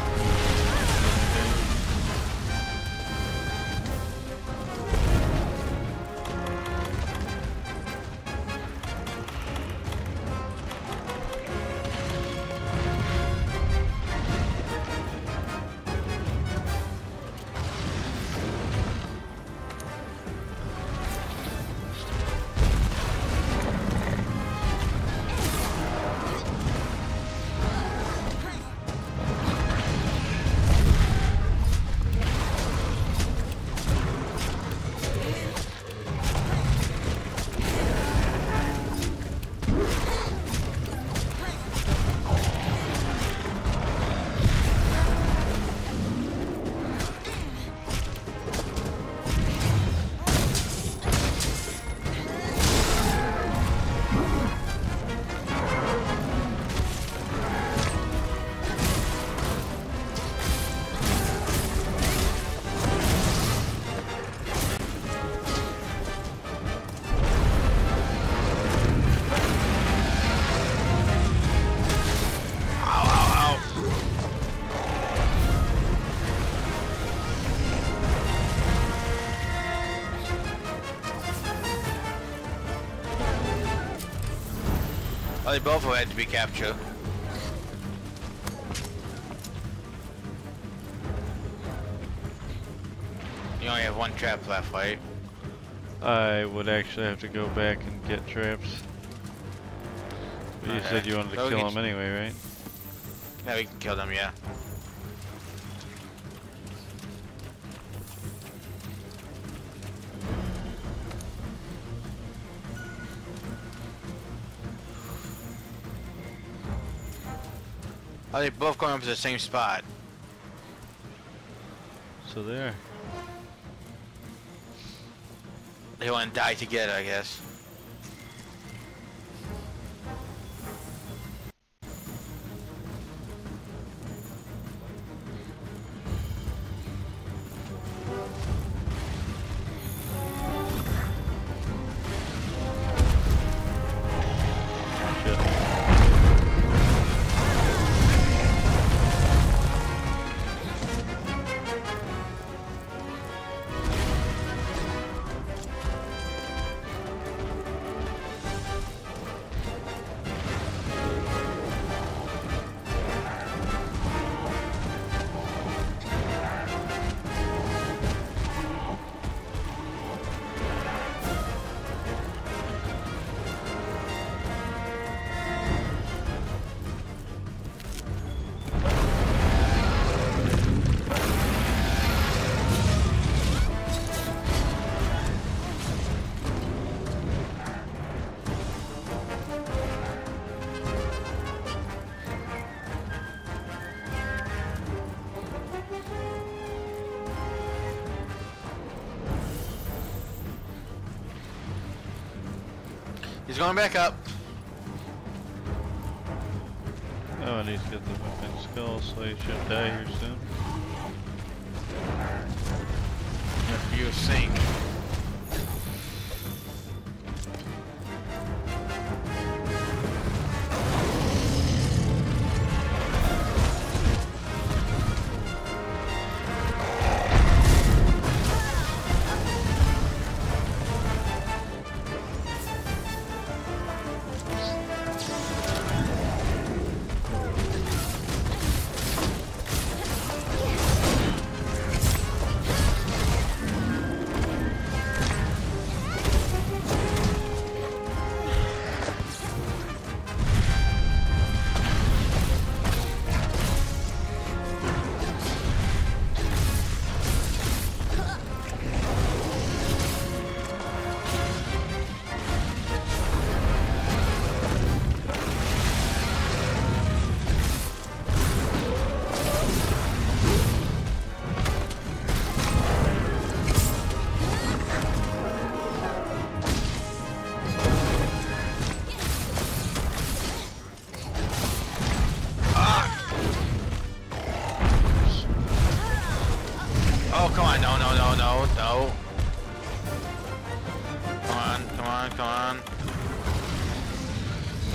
Oh, they both had to be captured. You only have one trap left, right? I would actually have to go back and get traps. But you Okay. said you wanted to So we kill can- him anyway, right? Yeah, we can kill them, yeah. Oh, they both going up to the same spot. So there. They want to die together, I guess. Shit. He's going back up. Oh, and he's got the weapon skull, so he should die here soon. You sink.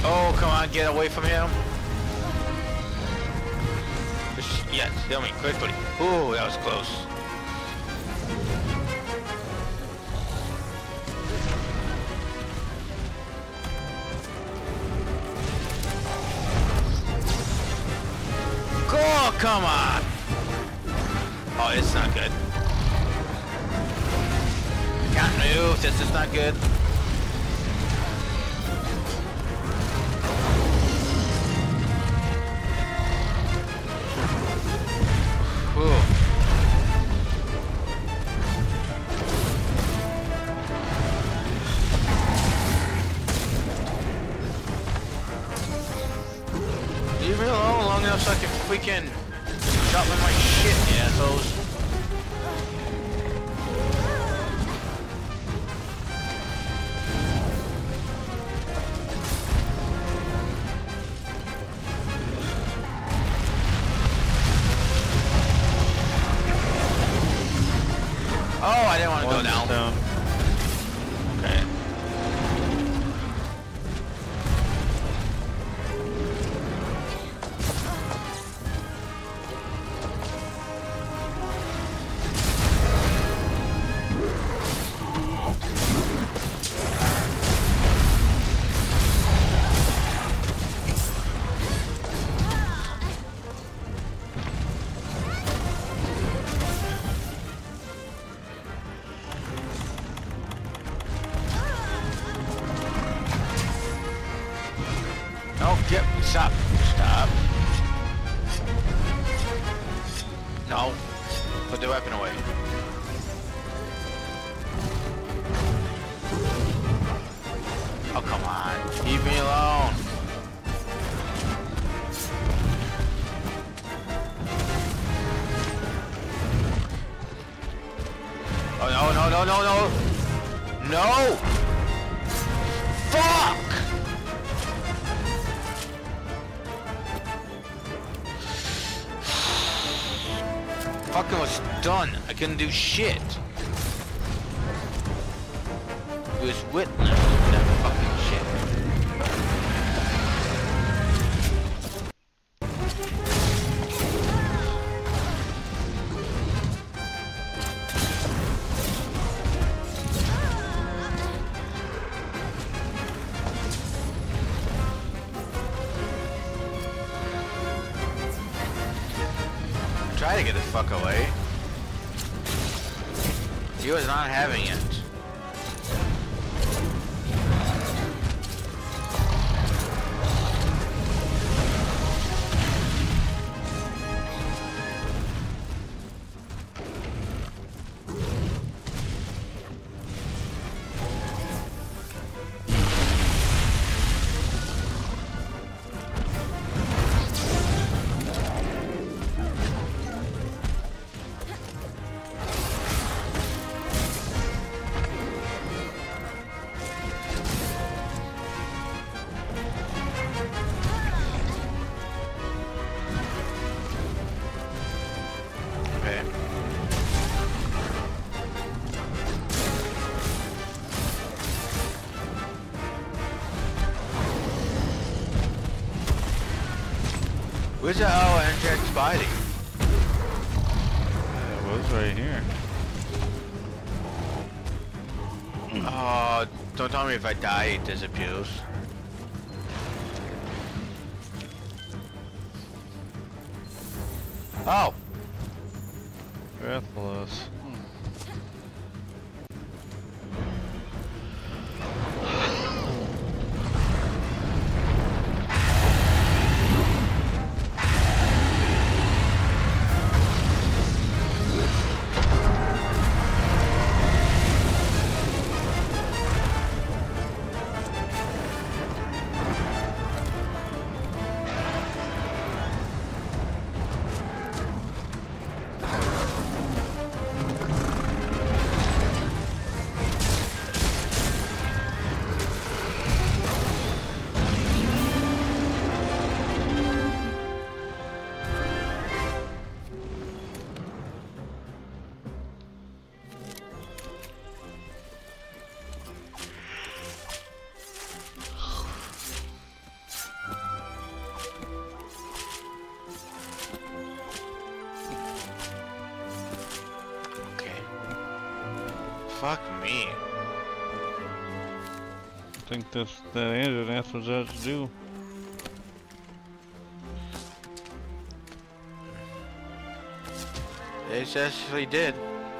Oh, come on, get away from him. Yes, kill me quickly. Ooh, that was close. Oh, come on. Oh, it's not good. Can't move. This is not good. Leave me alone long enough so I can freaking drop with my shit, you assholes. Oh, I didn't want to go down. Okay. No, stop. Stop. No. Put the weapon away. Oh, come on. Leave me alone. Oh, no, no, no, no, no. No! Fuck! Fucking was done. I couldn't do shit. It was witness that fucking shit. Try to get the fuck away. He was not having it. Where's the energetic Spidey? It was right here. Oh, don't tell me if I die it disappears. Oh! Breathless. Fuck me. I think that Andronath was out to do. They actually did.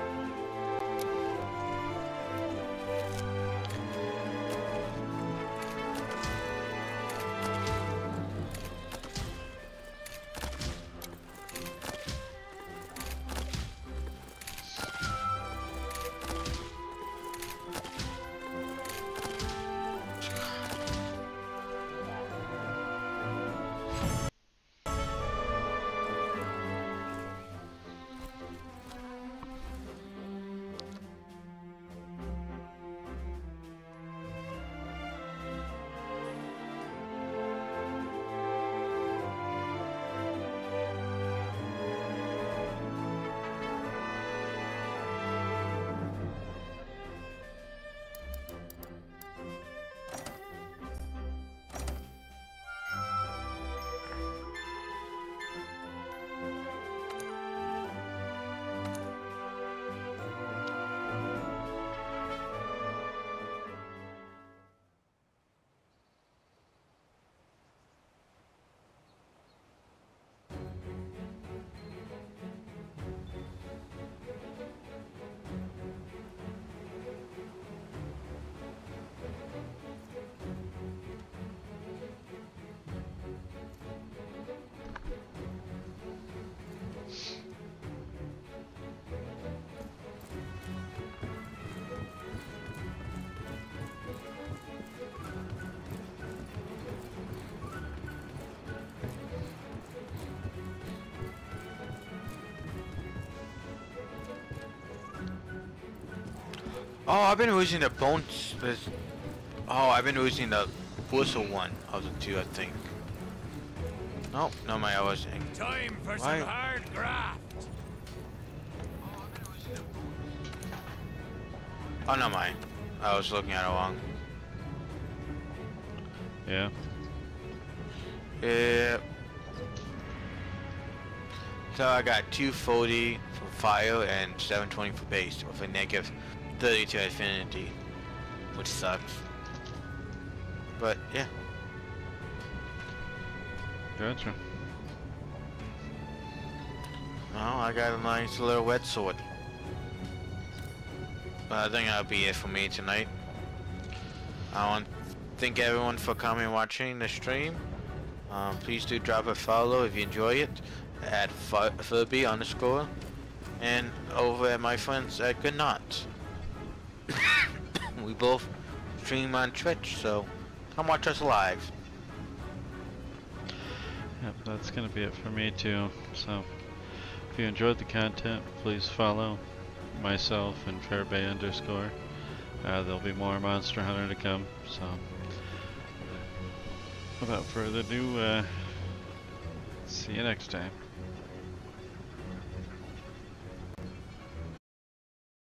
Oh, I've been using the bones. Oh, I've been using the whistle one of the two, I think. No, no, I wasn't. Time for Why? some hard graft. Oh, no, mine. I was looking at it wrong. Yeah. Yeah. So I got 240 for fire and 720 for base, with a negative 32 affinity, which sucks. But yeah. Gotcha. Well, I got a nice little wet sword. But I think that'll be it for me tonight. I want to thank everyone for coming and watching the stream. Please do drop a follow if you enjoy it at Furby_, and over at my friends at Goodnot. We both stream on Twitch, so come watch us live. Yep, that's gonna be it for me too. So, if you enjoyed the content, please follow myself and Fairbay_. There'll be more Monster Hunter to come. So, without further ado, see you next time.